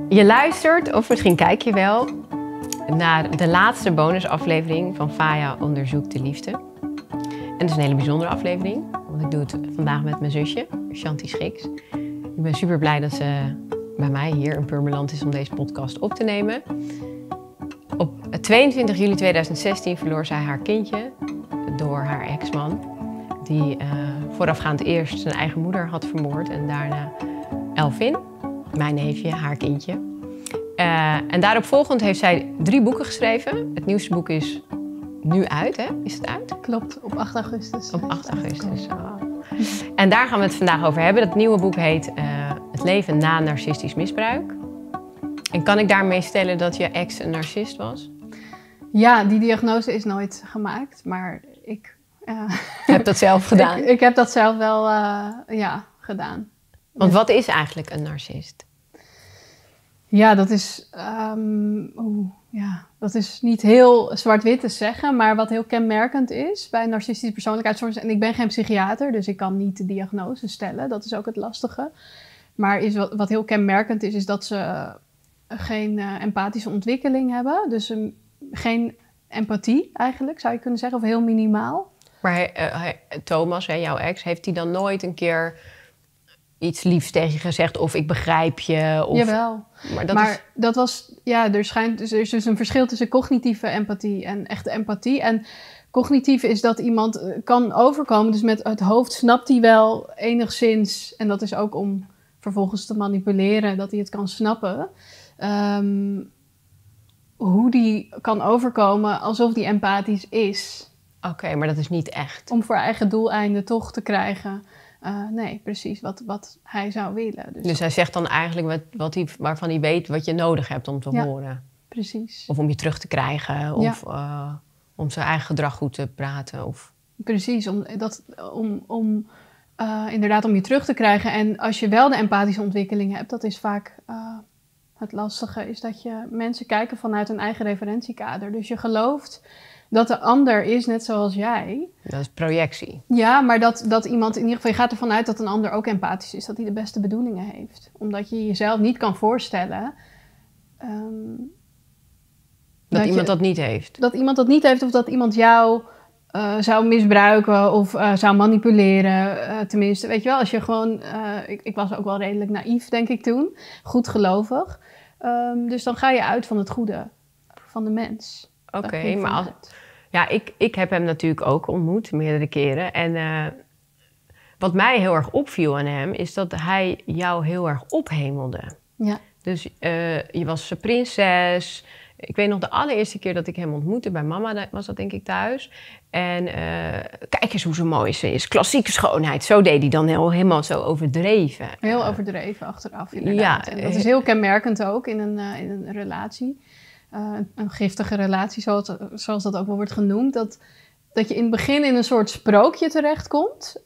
Je luistert, of misschien kijk je wel, naar de laatste bonusaflevering van Faya onderzoekt de liefde. En het is een hele bijzondere aflevering, want ik doe het vandaag met mijn zusje, Shanti Schiks. Ik ben super blij dat ze bij mij hier in Purmerland is om deze podcast op te nemen. Op 22 juli 2016 verloor zij haar kindje door haar ex-man, die voorafgaand eerst zijn eigen moeder had vermoord en daarna Elvin, mijn neefje, haar kindje. En daarop volgend heeft zij 3 boeken geschreven. Het nieuwste boek is nu uit, hè? Is het uit? Klopt, op 8 augustus. Op 8 augustus. Oh. En daar gaan we het vandaag over hebben. Dat nieuwe boek heet Het leven na narcistisch misbruik. En kan ik daarmee stellen dat je ex een narcist was? Ja, die diagnose is nooit gemaakt, maar ik... heb dat zelf gedaan? Ik heb dat zelf wel gedaan. Want wat is eigenlijk een narcist? Ja, dat is niet heel zwart-wit te zeggen, maar wat heel kenmerkend is bij narcistische persoonlijkheidsstoornissen. En ik ben geen psychiater, dus ik kan niet de diagnose stellen. Dat is ook het lastige. Maar wat heel kenmerkend is dat ze geen empathische ontwikkeling hebben. Dus geen empathie eigenlijk, zou je kunnen zeggen, of heel minimaal. Maar Thomas, jouw ex, heeft hij dan nooit een keer iets liefs tegen je gezegd? Of ik begrijp je? Of... Jawel. Dat was... Ja, er is dus een verschil tussen cognitieve empathie en echte empathie. En cognitieve is dat iemand kan overkomen. Dus met het hoofd snapt hij wel enigszins. En dat is ook om vervolgens te manipuleren, dat hij het kan snappen. Hoe die kan overkomen alsof die empathisch is. Oké, maar dat is niet echt. Om voor eigen doeleinden toch te krijgen. Nee, precies wat hij zou willen. Dus hij zegt dan eigenlijk waarvan hij weet wat je nodig hebt om te horen. Precies. Of om je terug te krijgen. Of om zijn eigen gedrag goed te praten. Of... Precies, inderdaad om je terug te krijgen. En als je wel de empathische ontwikkeling hebt, dat is vaak het lastige, is dat je mensen kijken vanuit een eigen referentiekader. Dus je gelooft dat de ander is net zoals jij. Dat is projectie. Ja, maar dat iemand in ieder geval... Je gaat ervan uit dat een ander ook empathisch is. Dat hij de beste bedoelingen heeft. Omdat je jezelf niet kan voorstellen... dat iemand dat niet heeft. Dat iemand dat niet heeft of dat iemand jou zou misbruiken of zou manipuleren. Tenminste, weet je wel, als je gewoon... Ik was ook wel redelijk naïef, denk ik toen. Goedgelovig. Dus dan ga je uit van het goede van de mens. Oké, maar ik heb hem natuurlijk ook ontmoet, meerdere keren. En wat mij heel erg opviel aan hem, is dat hij jou heel erg ophemelde. Ja. Dus je was zijn prinses. Ik weet nog de allereerste keer dat ik hem ontmoette, bij mama was dat denk ik thuis. En kijk eens hoe zo mooi ze is. Klassieke schoonheid. Zo deed hij dan helemaal zo overdreven. Heel overdreven achteraf, inderdaad. Ja, en dat is heel kenmerkend ook in een relatie. Een giftige relatie, zoals dat ook wel wordt genoemd. Dat je in het begin in een soort sprookje terechtkomt.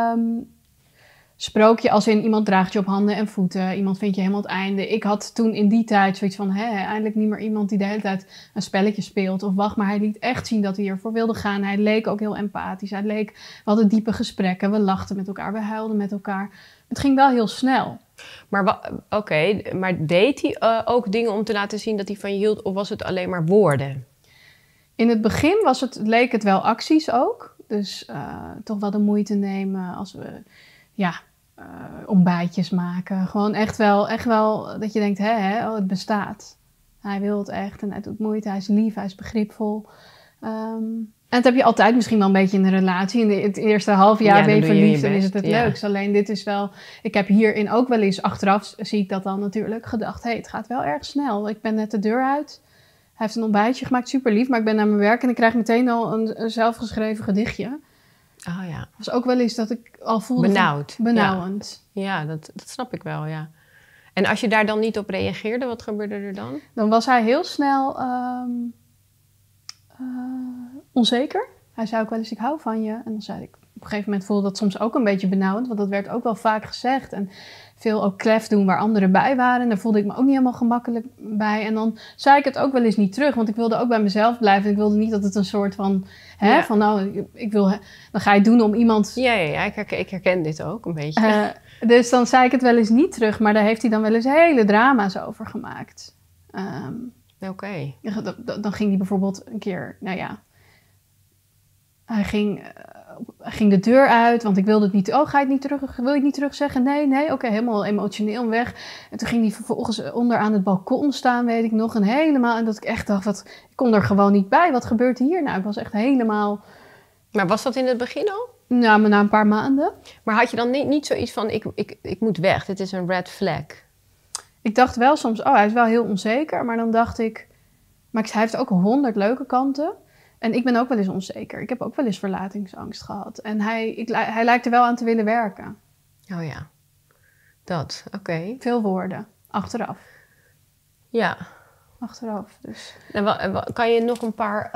Sprookje als in iemand draagt je op handen en voeten. Iemand vindt je helemaal het einde. Ik had toen in die tijd zoiets van... eindelijk niet meer iemand die de hele tijd een spelletje speelt. Of wacht, maar hij liet echt zien dat hij ervoor wilde gaan. Hij leek ook heel empathisch. We hadden diepe gesprekken. We lachten met elkaar. We huilden met elkaar. Het ging wel heel snel. Maar maar deed hij ook dingen om te laten zien dat hij van je hield? Of was het alleen maar woorden? In het begin leek het wel acties ook. Dus toch wel de moeite nemen als we ontbijtjes maken. Gewoon echt wel dat je denkt, het bestaat. Hij wil het echt en hij doet moeite. Hij is lief, hij is begripvol. En dat heb je altijd misschien wel een beetje in een relatie. In het eerste half jaar ben je verliefd en is het leukst. Alleen dit is wel... Ik heb hierin ook wel eens, achteraf zie ik dat dan natuurlijk, gedacht... het gaat wel erg snel. Ik ben net de deur uit. Hij heeft een ontbijtje gemaakt, super lief. Maar ik ben naar mijn werk en ik krijg meteen al een zelfgeschreven gedichtje. Oh ja. Dat was ook wel eens dat ik al voelde... Benauwend. Ja, dat snap ik wel, ja. En als je daar dan niet op reageerde, wat gebeurde er dan? Dan was hij heel snel... onzeker. Hij zei ook wel eens, ik hou van je. En dan zei ik, op een gegeven moment voelde dat soms ook een beetje benauwend. Want dat werd ook wel vaak gezegd. En veel ook klef doen waar anderen bij waren. En daar voelde ik me ook niet helemaal gemakkelijk bij. En dan zei ik het ook wel eens niet terug. Want ik wilde ook bij mezelf blijven. En ik wilde niet dat het een soort van... dan ga je het doen om iemand... Ja, ik herken dit ook een beetje. Dus dan zei ik het wel eens niet terug, maar daar heeft hij dan wel eens hele drama's over gemaakt. Oké. Dan ging hij bijvoorbeeld een keer, hij ging de deur uit, want ik wilde het niet. Oh, ga je het niet terug? Wil je het niet terug zeggen? Nee. Oké, helemaal emotioneel weg. En toen ging hij vervolgens onder aan het balkon staan, weet ik nog. En dat ik echt dacht, ik kon er gewoon niet bij. Wat gebeurt hier nou? Ik was echt helemaal... Maar was dat in het begin al? Nou, maar na een paar maanden. Maar had je dan niet zoiets van, ik moet weg, dit is een red flag? Ik dacht wel soms, hij is wel heel onzeker. Maar dan dacht ik, hij heeft ook 100 leuke kanten. En ik ben ook wel eens onzeker. Ik heb ook wel eens verlatingsangst gehad. En hij lijkt er wel aan te willen werken. Oh ja, dat, oké. Veel woorden, achteraf. Ja. Achteraf, dus. En kan je nog een paar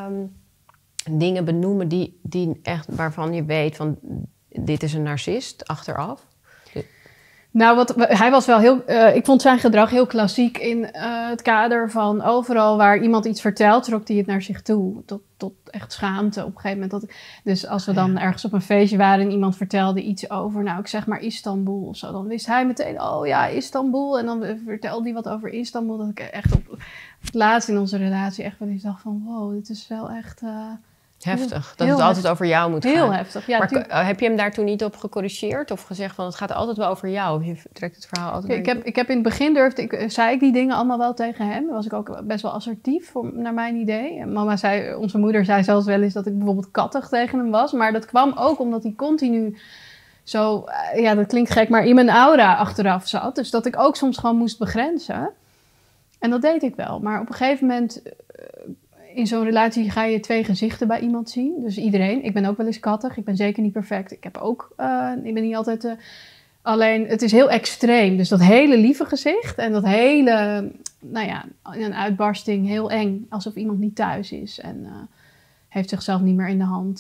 dingen benoemen die echt, waarvan je weet van, dit is een narcist, achteraf? Nou, hij was wel heel... ik vond zijn gedrag heel klassiek in het kader van overal waar iemand iets vertelt, trok hij het naar zich toe. Tot echt schaamte op een gegeven moment. Dus als we dan ergens op een feestje waren en iemand vertelde iets over, nou, ik zeg maar Istanbul of zo, dan wist hij meteen, oh ja, Istanbul. En dan vertelde hij wat over Istanbul, dat ik echt op het laatst in onze relatie echt wel eens dacht van, wow, dit is wel echt... heftig, dat het altijd over jou moet gaan. Heel heftig, ja. Maar heb je hem daar toen niet op gecorrigeerd? Of gezegd van, het gaat altijd wel over jou? Of je trekt het verhaal altijd ik heb in het begin zei ik die dingen allemaal wel tegen hem. Was ik ook best wel assertief, naar mijn idee. En onze moeder zei zelfs wel eens dat ik bijvoorbeeld kattig tegen hem was. Maar dat kwam ook omdat hij continu zo, dat klinkt gek, maar in mijn aura achteraf zat. Dus dat ik ook soms gewoon moest begrenzen. En dat deed ik wel. Maar op een gegeven moment... in zo'n relatie ga je 2 gezichten bij iemand zien. Dus iedereen. Ik ben ook wel eens kattig. Ik ben zeker niet perfect. Ik ben niet altijd... alleen, het is heel extreem. Dus dat hele lieve gezicht en dat hele... een uitbarsting, heel eng. Alsof iemand niet thuis is. En heeft zichzelf niet meer in de hand.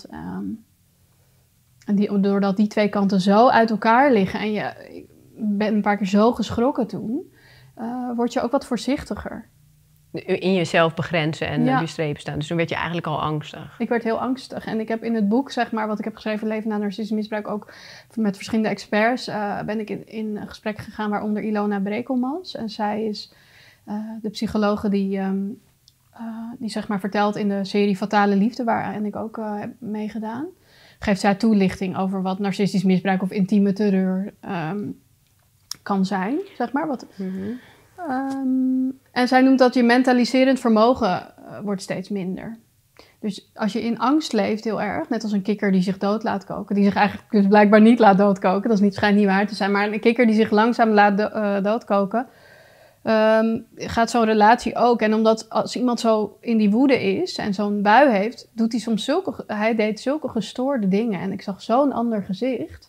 Doordat die 2 kanten zo uit elkaar liggen... en je bent een paar keer zo geschrokken toen... word je ook wat voorzichtiger. In jezelf begrenzen en op je strepen staan. Dus dan werd je eigenlijk al angstig. Ik werd heel angstig. En ik heb in het boek, zeg maar, wat ik heb geschreven... Leven na narcistisch misbruik, ook met verschillende experts... ben ik in gesprek gegaan, waaronder Ilona Brekelmans. En zij is de psychologe die zeg maar vertelt in de serie Fatale Liefde... waarin ik ook heb meegedaan. Geeft zij toelichting over wat narcistisch misbruik of intieme terreur kan zijn, zeg maar. En zij noemt dat je mentaliserend vermogen wordt steeds minder. Dus als je in angst leeft heel erg, net als een kikker die zich dood laat koken, die zich eigenlijk dus blijkbaar niet laat doodkoken, dat schijnt niet waar te zijn, maar een kikker die zich langzaam laat doodkoken, gaat zo'n relatie ook. En omdat als iemand zo in die woede is en zo'n bui heeft, doet hij soms hij deed zulke gestoorde dingen. En ik zag zo'n ander gezicht.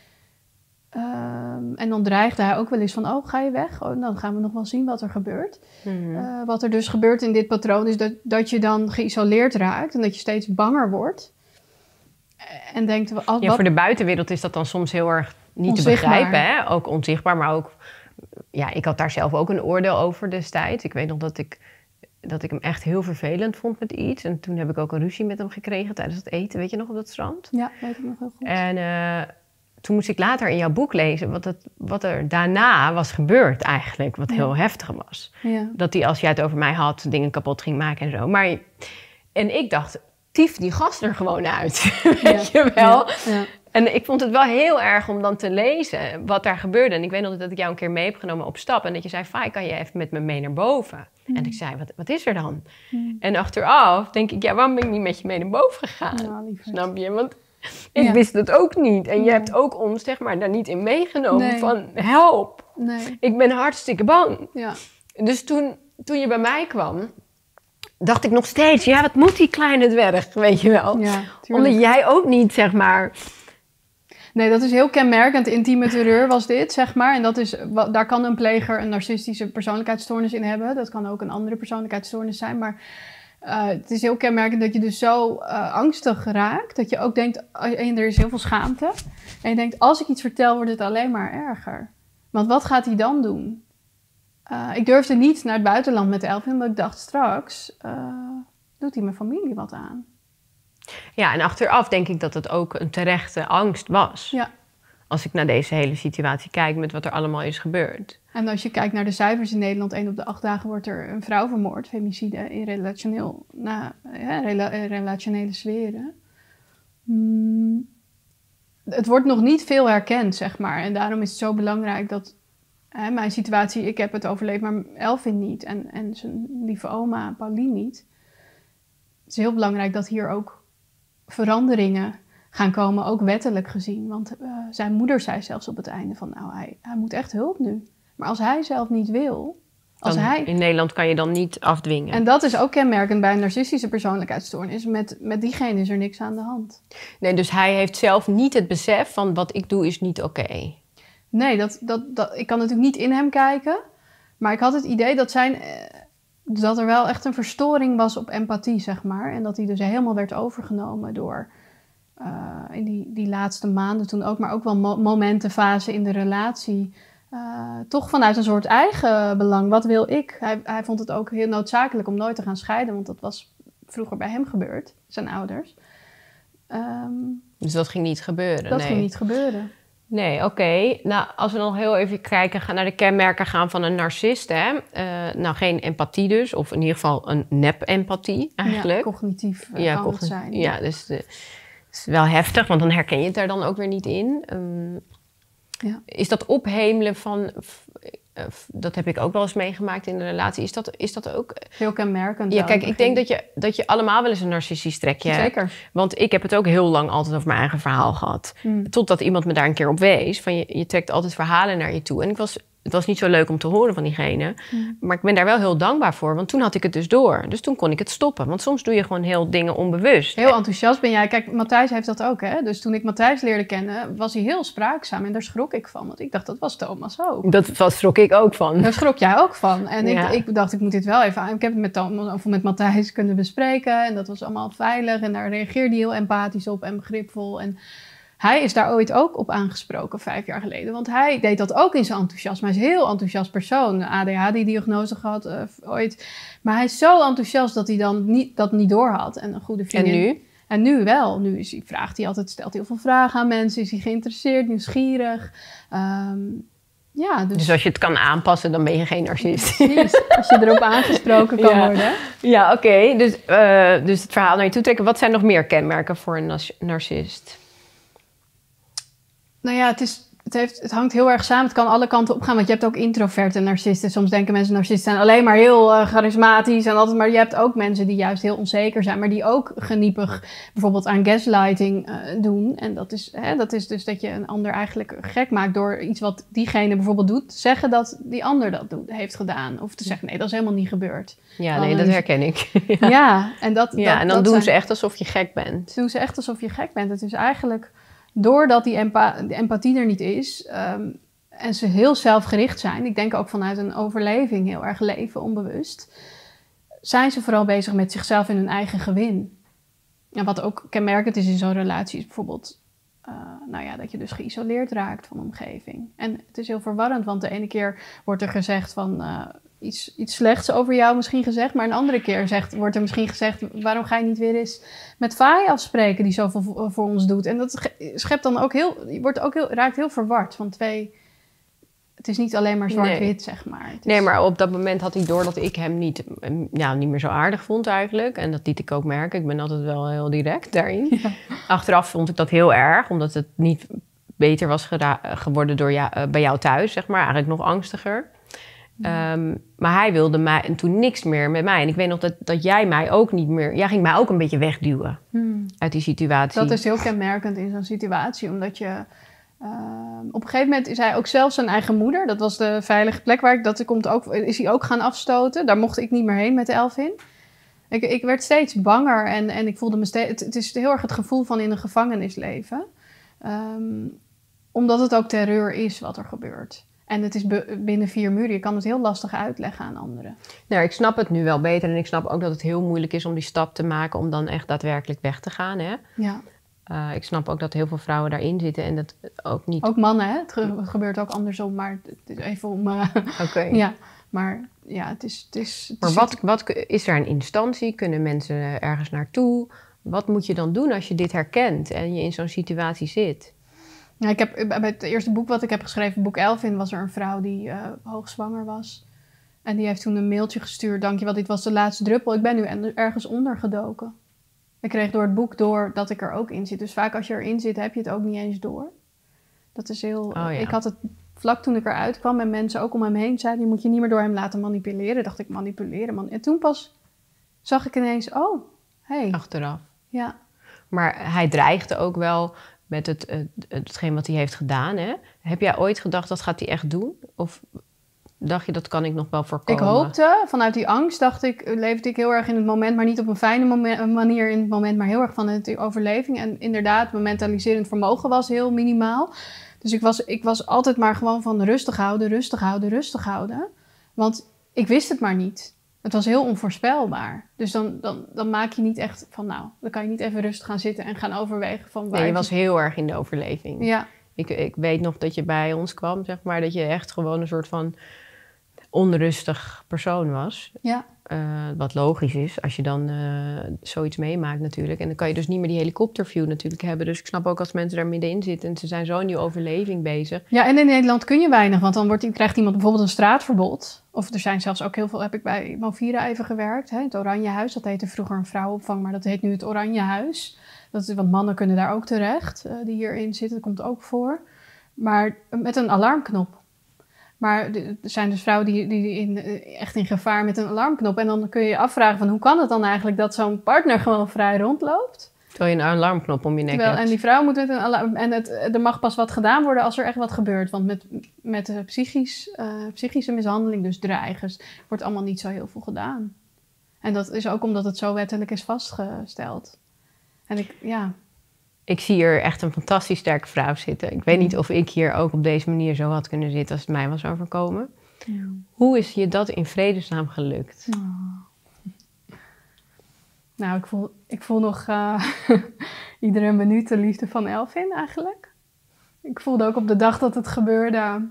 En dan dreigde hij ook wel eens van, oh, ga je weg? Oh, dan gaan we nog wel zien wat er gebeurt. Mm-hmm. Wat er dus gebeurt in dit patroon is dat je dan geïsoleerd raakt en dat je steeds banger wordt. En denkt... voor de buitenwereld is dat dan soms heel erg niet onzichtbaar te begrijpen. Hè? Ook onzichtbaar, maar ook... Ja, ik had daar zelf ook een oordeel over destijds. Ik weet nog dat ik hem echt heel vervelend vond met iets. En toen heb ik ook een ruzie met hem gekregen tijdens het eten. Weet je nog, op dat strand? Ja, weet ik nog heel goed. En... toen moest ik later in jouw boek lezen wat er daarna was gebeurd eigenlijk. Wat heel heftig was. Ja. Dat hij, als jij het over mij had, dingen kapot ging maken en zo. En ik dacht, tief die gast er gewoon uit. Weet je wel? Ja. En ik vond het wel heel erg om dan te lezen wat daar gebeurde. En ik weet nog dat ik jou een keer mee heb genomen op stap. En dat je zei, Fai, kan je even met me mee naar boven? En ik zei, wat is er dan? En achteraf denk ik, waarom ben ik niet met je mee naar boven gegaan? Nou, snap je? Want... ik wist het ook niet. En je hebt ook ons, zeg maar, daar niet in meegenomen van help. Nee. Ik ben hartstikke bang. Ja. Dus toen je bij mij kwam, dacht ik nog steeds, wat moet die kleine dwerg, weet je wel? Ja, omdat jij ook niet, zeg maar... Nee, dat is heel kenmerkend. Intieme terreur was dit, zeg maar. En daar kan een pleger een narcistische persoonlijkheidsstoornis in hebben. Dat kan ook een andere persoonlijkheidsstoornis zijn, maar... het is heel kenmerkend dat je dus zo angstig raakt, dat je ook denkt, en er is heel veel schaamte. En je denkt, als ik iets vertel, wordt het alleen maar erger. Want wat gaat hij dan doen? Ik durfde niet naar het buitenland met Elvin, omdat ik dacht, straks doet hij mijn familie wat aan. Ja, en achteraf denk ik dat het ook een terechte angst was. Ja. Als ik naar deze hele situatie kijk met wat er allemaal is gebeurd. En als je kijkt naar de cijfers in Nederland, 1 op de 8 dagen wordt er een vrouw vermoord, femicide in relationele sferen. Het wordt nog niet veel herkend, zeg maar. En daarom is het zo belangrijk dat mijn situatie, ik heb het overleefd, maar Elfyn niet. En zijn lieve oma, Paulien niet. Het is heel belangrijk dat hier ook veranderingen gaan komen, ook wettelijk gezien. Want zijn moeder zei zelfs op het einde van, nou, hij moet echt hulp nu. Maar als hij zelf niet wil... In Nederland kan je dan niet afdwingen. En dat is ook kenmerkend bij een narcistische persoonlijkheidsstoornis. Met diegene is er niks aan de hand. Nee, dus hij heeft zelf niet het besef van wat ik doe is niet oké. Nee, ik kan natuurlijk niet in hem kijken. Maar ik had het idee dat er wel echt een verstoring was op empathie, zeg maar. En dat hij dus helemaal werd overgenomen door... in die laatste maanden toen ook, maar ook wel momentenfase in de relatie... toch vanuit een soort eigen belang. Wat wil ik? Hij vond het ook heel noodzakelijk om nooit te gaan scheiden. Want dat was vroeger bij hem gebeurd. Zijn ouders. Dus dat ging niet gebeuren? Dat ging niet gebeuren. Nee, oké. Nou, als we dan heel even kijken naar de kenmerken gaan van een narcist. Hè? Nou, geen empathie dus. Of in ieder geval een nep-empathie eigenlijk. Ja, cognitief kan het zijn. Ja, dus is wel heftig. Want dan herken je het daar dan ook weer niet in. Ja. Is dat ophemelen van... dat heb ik ook wel eens meegemaakt in de relatie. Is dat ook... Heel kenmerkend. Ja, kijk, ik denk dat je allemaal wel eens een narcistisch trekje hebt. Zeker. Want ik heb het ook heel lang altijd over mijn eigen verhaal gehad. Totdat iemand me daar een keer op wees. Van je trekt altijd verhalen naar je toe. En het was niet zo leuk om te horen van diegene. Maar ik ben daar wel heel dankbaar voor. Want toen had ik het dus door. Dus toen kon ik het stoppen. Want soms doe je gewoon heel dingen onbewust. Heel enthousiast ben jij. Kijk, Matthijs heeft dat ook, hè. Dus toen ik Matthijs leerde kennen, was hij heel spraakzaam. En daar schrok ik van. Want ik dacht, dat was Thomas ook. Dat schrok ik ook van. Daar schrok jij ook van. En ik dacht, ik moet dit wel even aan. Ik heb het met Matthijs kunnen bespreken. En dat was allemaal veilig. En daar reageerde hij heel empathisch op en begripvol. En... hij is daar ooit ook op aangesproken 5 jaar geleden. Want hij deed dat ook in zijn enthousiasme. Hij is een heel enthousiast persoon. Een ADHD-diagnose gehad ooit. Maar hij is zo enthousiast dat hij dan dat niet doorhad. En een goede vriendin. En nu? En nu wel. Nu stelt hij heel veel vragen aan mensen. Is hij geïnteresseerd, nieuwsgierig. Dus als je het kan aanpassen, dan ben je geen narcist. Precies, als je erop aangesproken kan worden. Ja, oké. Dus het verhaal naar je toe trekken. Wat zijn nog meer kenmerken voor een narcist? Nou ja, het hangt heel erg samen. Het kan alle kanten opgaan, want je hebt ook introverte narcisten. Soms denken mensen narcisten zijn alleen maar heel charismatisch en altijd, maar je hebt ook mensen die juist heel onzeker zijn, maar die ook geniepig bijvoorbeeld aan gaslighting doen. En dat is dus dat je een ander eigenlijk gek maakt door iets wat diegene bijvoorbeeld doet, zeggen dat die ander dat heeft gedaan. Of te zeggen, nee, dat is helemaal niet gebeurd. Ja, nee, dat herken ik. En dan doen ze echt alsof je gek bent. Doen ze echt alsof je gek bent. Het is eigenlijk... doordat die empathie er niet is en ze heel zelfgericht zijn, ik denk ook vanuit een overleving heel erg leven, onbewust, zijn ze vooral bezig met zichzelf en hun eigen gewin. En wat ook kenmerkend is in zo'n relatie is bijvoorbeeld dat je dus geïsoleerd raakt van de omgeving. En het is heel verwarrend, want de ene keer wordt er gezegd van... iets slechts over jou misschien gezegd, maar een andere keer wordt er misschien gezegd, waarom ga je niet weer eens met Faye afspreken die zoveel voor ons doet? En dat schept dan ook raakt heel verward van twee. Het is niet alleen maar zwart-wit, zeg maar. Nee, maar op dat moment had hij door dat ik hem niet meer zo aardig vond eigenlijk. En dat liet ik ook merken. Ik ben altijd wel heel direct daarin. Ja. Achteraf vond ik dat heel erg, omdat het niet beter was geworden bij jou thuis, zeg maar. Eigenlijk nog angstiger. Maar hij wilde mij en toen niks meer met mij. En ik weet nog dat jij mij ook niet meer... Jij ging mij ook een beetje wegduwen uit die situatie. Dat is heel kenmerkend in zo'n situatie. Omdat je... op een gegeven moment is hij ook zelf zijn eigen moeder. Dat was de veilige plek waar is hij ook gaan afstoten. Daar mocht ik niet meer heen met Elfyn. Ik werd steeds banger en ik voelde me steeds... Het is heel erg het gevoel van in een gevangenis leven. Omdat het ook terreur is wat er gebeurt. En het is binnen 4 muren. Je kan het heel lastig uitleggen aan anderen. Nou, ik snap het nu wel beter. En ik snap ook dat het heel moeilijk is om die stap te maken... om dan echt daadwerkelijk weg te gaan. Hè? Ja. Ik snap ook dat heel veel vrouwen daarin zitten. En dat ook niet... Ook mannen, hè? Het gebeurt ook andersom. Maar het is even om... Oké. Ja, maar ja, het is maar wat is er een instantie? Kunnen mensen ergens naartoe? Wat moet je dan doen als je dit herkent en je in zo'n situatie zit? Ja, ik heb, bij het eerste boek wat ik heb geschreven, boek Elfin, was er een vrouw die hoogzwanger was. En die heeft toen een mailtje gestuurd. Dankjewel, dit was de laatste druppel. Ik ben nu ergens ondergedoken. Ik kreeg door het boek door dat ik er ook in zit. Dus vaak als je erin zit, heb je het ook niet eens door. Dat is heel... Oh, ja. Ik had het vlak toen ik eruit kwam en mensen ook om hem heen zeiden, je moet je niet meer door hem laten manipuleren. Dacht ik, manipuleren, man. En toen pas zag ik ineens, oh, hey. Achteraf. Ja. Maar hij dreigde ook wel met hetgeen wat hij heeft gedaan. Hè? Heb jij ooit gedacht, dat gaat hij echt doen? Of dacht je, dat kan ik nog wel voorkomen? Ik hoopte, vanuit die angst leefde ik heel erg in het moment, maar niet op een fijne manier in het moment, maar heel erg vanuit die overleving. En inderdaad, mijn mentaliserend vermogen was heel minimaal. Dus ik was altijd maar gewoon van rustig houden, rustig houden, rustig houden. Want ik wist het maar niet. Het was heel onvoorspelbaar. Dus dan maak je niet echt van, nou, dan kan je niet even rustig gaan zitten en gaan overwegen van... Nee, je was heel erg in de overleving. Ja. Ik weet nog dat je bij ons kwam, zeg maar, dat je echt gewoon een soort van onrustig persoon was. Ja. Wat logisch is, als je dan zoiets meemaakt natuurlijk. En dan kan je dus niet meer die helikopterview natuurlijk hebben. Dus ik snap ook als mensen daar middenin zitten en ze zijn zo in die overleving bezig. Ja, en in Nederland kun je weinig, want dan krijgt iemand bijvoorbeeld een straatverbod. Of er zijn zelfs ook heel veel, heb ik bij Movira even gewerkt, hè, het Oranje Huis. Dat heette vroeger een vrouwenopvang, maar dat heet nu het Oranje Huis. Want mannen kunnen daar ook terecht, die hierin zitten, dat komt ook voor. Maar met een alarmknop. Maar er zijn dus vrouwen die echt in gevaar met een alarmknop. En dan kun je je afvragen van hoe kan het dan eigenlijk dat zo'n partner gewoon vrij rondloopt? Terwijl je een alarmknop om je nek hebt. En die vrouw moet met een alarm... En er mag pas wat gedaan worden als er echt wat gebeurt. Want met psychische mishandeling, dus dreigers, wordt allemaal niet zo heel veel gedaan. En dat is ook omdat het zo wettelijk is vastgesteld. En Ik zie hier echt een fantastisch sterke vrouw zitten. Ik weet niet of ik hier ook op deze manier zo had kunnen zitten als het mij was overkomen. Ja. Hoe is je dat in vredesnaam gelukt? Oh. Nou, ik voel nog iedere minuut de liefde van Elfin eigenlijk. Ik voelde ook op de dag dat het gebeurde,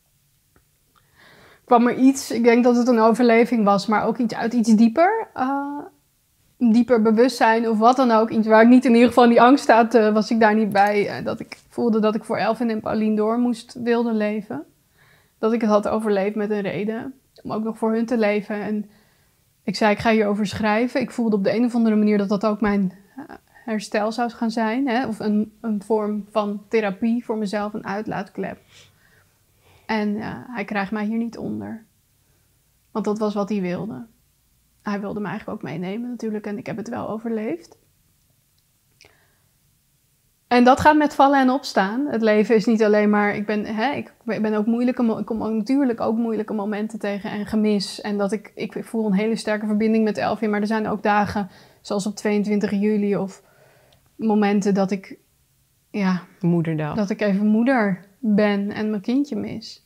kwam er iets, ik denk dat het een overleving was, maar ook iets dieper. Dieper bewustzijn of wat dan ook. Iets waar ik niet in ieder geval in die angst staat, was ik daar niet bij. Dat ik voelde dat ik voor Elfin en Pauline door wilde leven. Dat ik het had overleefd met een reden. Om ook nog voor hun te leven. En ik zei, ik ga hierover schrijven. Ik voelde op de een of andere manier dat dat ook mijn herstel zou gaan zijn. Hè? Of een vorm van therapie voor mezelf, een uitlaatklep. En hij krijgt mij hier niet onder. Want dat was wat hij wilde. Hij wilde me eigenlijk ook meenemen natuurlijk en ik heb het wel overleefd. En dat gaat met vallen en opstaan. Het leven is niet alleen maar... Ik ben ook ik kom ook natuurlijk ook moeilijke momenten tegen en gemis. En dat ik voel een hele sterke verbinding met Elfin. Maar er zijn ook dagen, zoals op 22 juli of momenten dat ik... Ja, Moederdag. Dat ik even moeder ben en mijn kindje mis.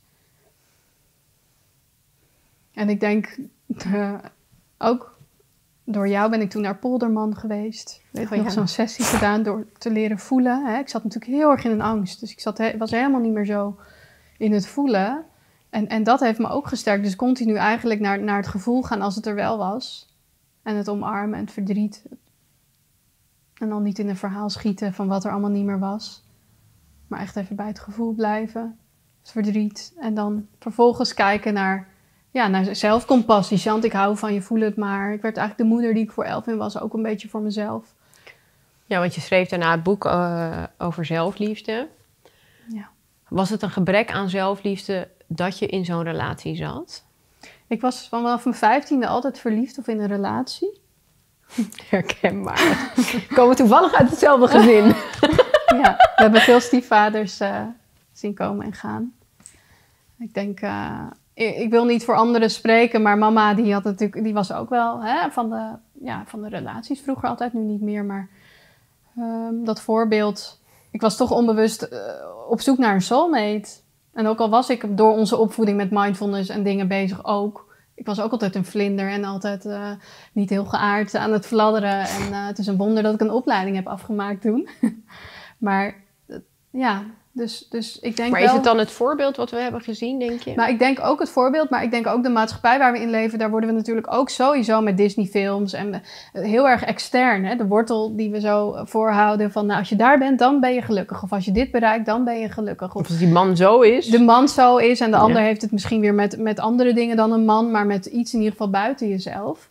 En ik denk... Ook door jou ben ik toen naar Polderman geweest. Ik heb nog zo'n sessie gedaan door te leren voelen. Hè. Ik zat natuurlijk heel erg in een angst. Dus ik was helemaal niet meer zo in het voelen. En dat heeft me ook gesterkt. Dus continu eigenlijk naar het gevoel gaan als het er wel was. En het omarmen en het verdriet. En dan niet in een verhaal schieten van wat er allemaal niet meer was. Maar echt even bij het gevoel blijven. Het verdriet. En dan vervolgens kijken naar zelfcompassie. Chant, ik hou van je, voel het maar. Ik werd eigenlijk de moeder die ik voor Elfin was, ook een beetje voor mezelf. Ja, want je schreef daarna het boek over zelfliefde. Ja. Was het een gebrek aan zelfliefde dat je in zo'n relatie zat? Ik was vanaf mijn 15e altijd verliefd of in een relatie. Herkenbaar. We komen toevallig uit hetzelfde gezin. Ja, we hebben veel stiefvaders zien komen en gaan. Ik denk... Ik wil niet voor anderen spreken, maar mama die was ook wel van de relaties vroeger altijd, nu niet meer. Maar dat voorbeeld, ik was toch onbewust op zoek naar een soulmate. En ook al was ik door onze opvoeding met mindfulness en dingen bezig ook. Ik was ook altijd een vlinder en altijd niet heel geaard aan het fladderen. En het is een wonder dat ik een opleiding heb afgemaakt toen. Maar Dus ik denk Maar wel... is het dan het voorbeeld wat we hebben gezien, denk je? Maar ik denk ook het voorbeeld, maar ik denk ook de maatschappij waar we in leven, daar worden we natuurlijk ook sowieso met Disney-films en heel erg extern. Hè? De wortel die we zo voorhouden van, nou, als je daar bent, dan ben je gelukkig. Of als je dit bereikt, dan ben je gelukkig. Of als die man zo is. De man zo is en de ander heeft het misschien weer met andere dingen dan een man, maar met iets in ieder geval buiten jezelf.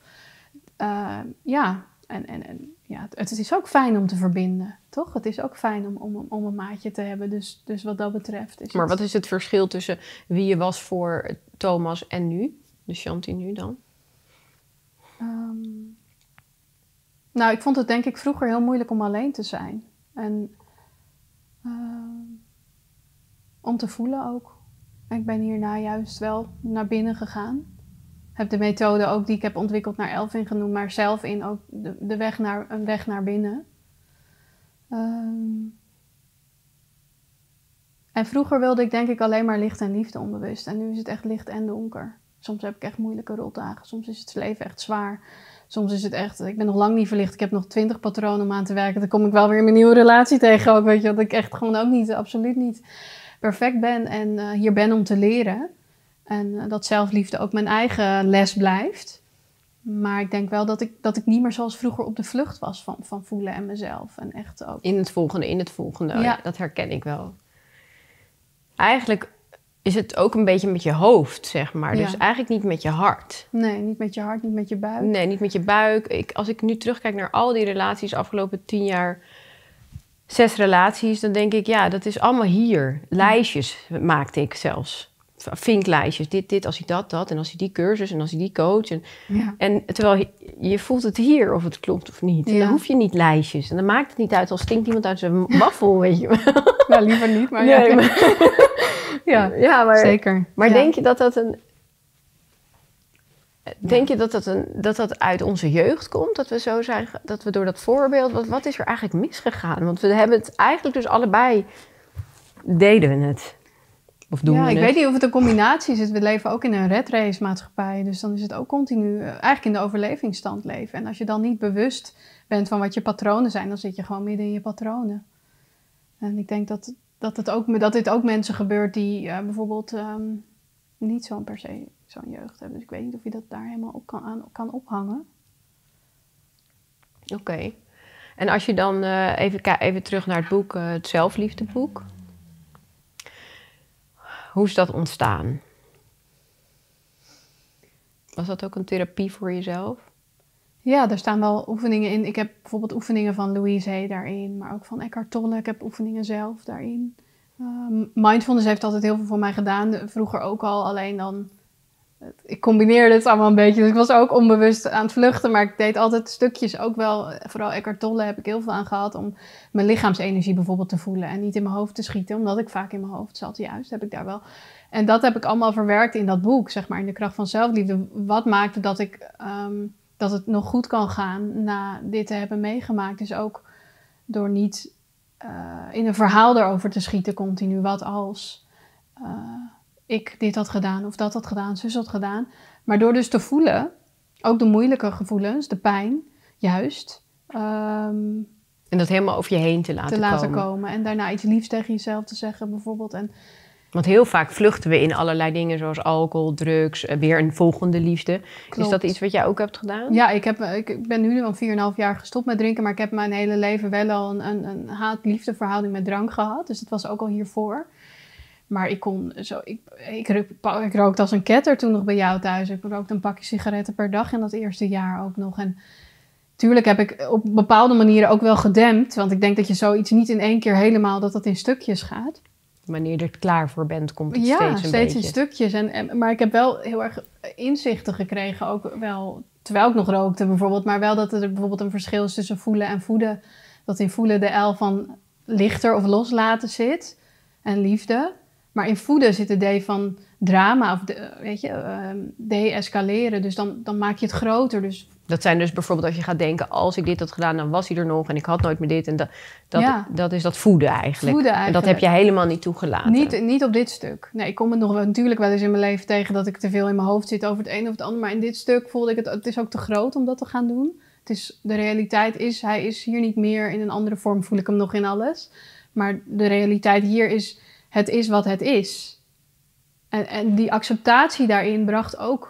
Het is ook fijn om te verbinden, toch? Het is ook fijn om een maatje te hebben. Dus wat dat betreft is Maar wat is het verschil tussen wie je was voor Thomas en nu? De Shanti nu dan? Nou, ik vond het denk ik vroeger heel moeilijk om alleen te zijn. En om te voelen ook. Ik ben hierna juist wel naar binnen gegaan. Heb de methode ook die ik heb ontwikkeld naar Elvin genoemd, maar zelf in ook een weg naar binnen. En vroeger wilde ik denk ik alleen maar licht en liefde onbewust. En nu is het echt licht en donker. Soms heb ik echt moeilijke rotdagen. Soms is het leven echt zwaar. Soms is het echt... Ik ben nog lang niet verlicht. Ik heb nog 20 patronen om aan te werken. Dan kom ik wel weer in mijn nieuwe relatie tegen ook. Weet je, dat ik echt gewoon ook niet, absoluut niet perfect ben. En hier ben om te leren. En dat zelfliefde ook mijn eigen les blijft. Maar ik denk wel dat ik niet meer zoals vroeger op de vlucht was van voelen en mezelf. En echt ook... In het volgende. Ja. Dat herken ik wel. Eigenlijk is het ook een beetje met je hoofd, zeg maar. Dus eigenlijk niet met je hart. Nee, niet met je hart, niet met je buik. Nee, niet met je buik. Als ik nu terugkijk naar al die relaties, afgelopen 10 jaar... 6 relaties, dan denk ik, ja, dat is allemaal hier. Lijstjes maakte ik zelfs. Vinklijstjes, dit, als hij dat. En als hij die cursus en als hij die coach. En terwijl je voelt het hier of het klopt of niet. En dan hoef je niet lijstjes. En dan maakt het niet uit, al stinkt iemand uit zijn waffel, weet je wel. Nou, liever niet, maar nee, maar zeker. Maar denk je dat dat een... Denk je dat uit onze jeugd komt? Dat we zo zijn, dat we door dat voorbeeld... Wat is er eigenlijk misgegaan? Want we hebben het eigenlijk dus allebei... Deden we het. Of doen we het. Ik weet niet of het een combinatie is. We leven ook in een red race maatschappij. Dus dan is het ook continu eigenlijk in de overlevingsstand leven. En als je dan niet bewust bent van wat je patronen zijn... dan zit je gewoon midden in je patronen. En ik denk dat dit ook mensen gebeurt die bijvoorbeeld... niet zo'n per se zo'n jeugd hebben. Dus ik weet niet of je dat daar helemaal op kan ophangen. Oké. En als je dan even terug naar het boek, het zelfliefdeboek. Hoe is dat ontstaan? Was dat ook een therapie voor jezelf? Ja, er staan wel oefeningen in. Ik heb bijvoorbeeld oefeningen van Louise Hay daarin. Maar ook van Eckhart Tolle. Ik heb oefeningen zelf daarin. Mindfulness heeft altijd heel veel voor mij gedaan. Vroeger ook al, alleen dan... Ik combineerde het allemaal een beetje. Dus ik was ook onbewust aan het vluchten. Maar ik deed altijd stukjes ook wel. Vooral Eckhart Tolle heb ik heel veel aan gehad. Om mijn lichaamsenergie bijvoorbeeld te voelen. En niet in mijn hoofd te schieten. Omdat ik vaak in mijn hoofd zat. Juist heb ik daar wel. En dat heb ik allemaal verwerkt in dat boek. Zeg maar in de kracht van zelfliefde. Wat maakte dat het nog goed kan gaan na dit te hebben meegemaakt. Dus ook door niet in een verhaal erover te schieten continu. Wat als... ik dit had gedaan of dat had gedaan, zus had gedaan. Maar door dus te voelen, ook de moeilijke gevoelens, de pijn, juist. En dat helemaal over je heen te laten komen. En daarna iets liefs tegen jezelf te zeggen bijvoorbeeld. Want heel vaak vluchten we in allerlei dingen zoals alcohol, drugs, weer een volgende liefde. Klopt. Is dat iets wat jij ook hebt gedaan? Ja, ik ben nu al 4,5 jaar gestopt met drinken. Maar ik heb mijn hele leven wel al een haat-liefde verhouding met drank gehad. Dus dat was ook al hiervoor. Maar ik rookte als een ketter toen nog bij jou thuis. Ik rookte een pakje sigaretten per dag in dat eerste jaar ook nog. En tuurlijk heb ik op bepaalde manieren ook wel gedempt. Want ik denk dat je zoiets niet in één keer helemaal, dat in stukjes gaat. Wanneer je er klaar voor bent, komt het steeds in stukjes. Maar ik heb wel heel erg inzichten gekregen, ook wel, terwijl ik nog rookte bijvoorbeeld. Maar wel dat er bijvoorbeeld een verschil is tussen voelen en voeden. Dat in voelen de L van lichter of loslaten zit. En liefde. Maar in voeden zit de D van drama of de-escaleren. Dus dan maak je het groter. Dus... Dat zijn dus bijvoorbeeld als je gaat denken... als ik dit had gedaan, dan was hij er nog... en ik had nooit meer dit. En dat is dat voeden eigenlijk. En dat heb je helemaal niet toegelaten. Niet op dit stuk. Nee, ik kom het nog natuurlijk wel eens in mijn leven tegen... dat ik te veel in mijn hoofd zit over het een of het ander. Maar in dit stuk voelde ik het is ook te groot om dat te gaan doen. De realiteit is, hij is hier niet meer. In een andere vorm voel ik hem nog in alles. Maar de realiteit hier is, het is wat het is. En die acceptatie daarin bracht ook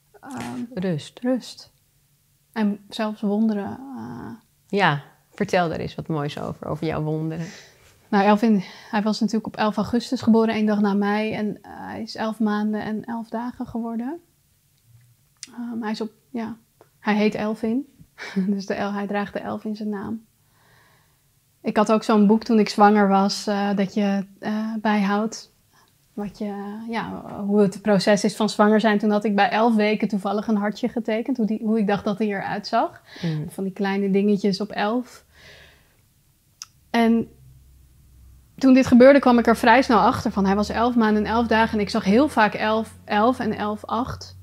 rust. En zelfs wonderen. Ja, vertel daar eens wat moois over jouw wonderen. Nou, Elvin, hij was natuurlijk op 11 augustus geboren, 1 dag na mij. En hij is 11 maanden en 11 dagen geworden. Hij heet Elvin. Dus hij draagt de 11 in zijn naam. Ik had ook zo'n boek toen ik zwanger was, dat je bijhoudt. Hoe het proces is van zwanger zijn. Toen had ik bij 11 weken toevallig een hartje getekend. Hoe ik dacht dat hij eruit zag. Van die kleine dingetjes op 11. En toen dit gebeurde kwam ik er vrij snel achter van. Hij was 11 maanden en 11 dagen. En ik zag heel vaak 11, 11 en 11, 8.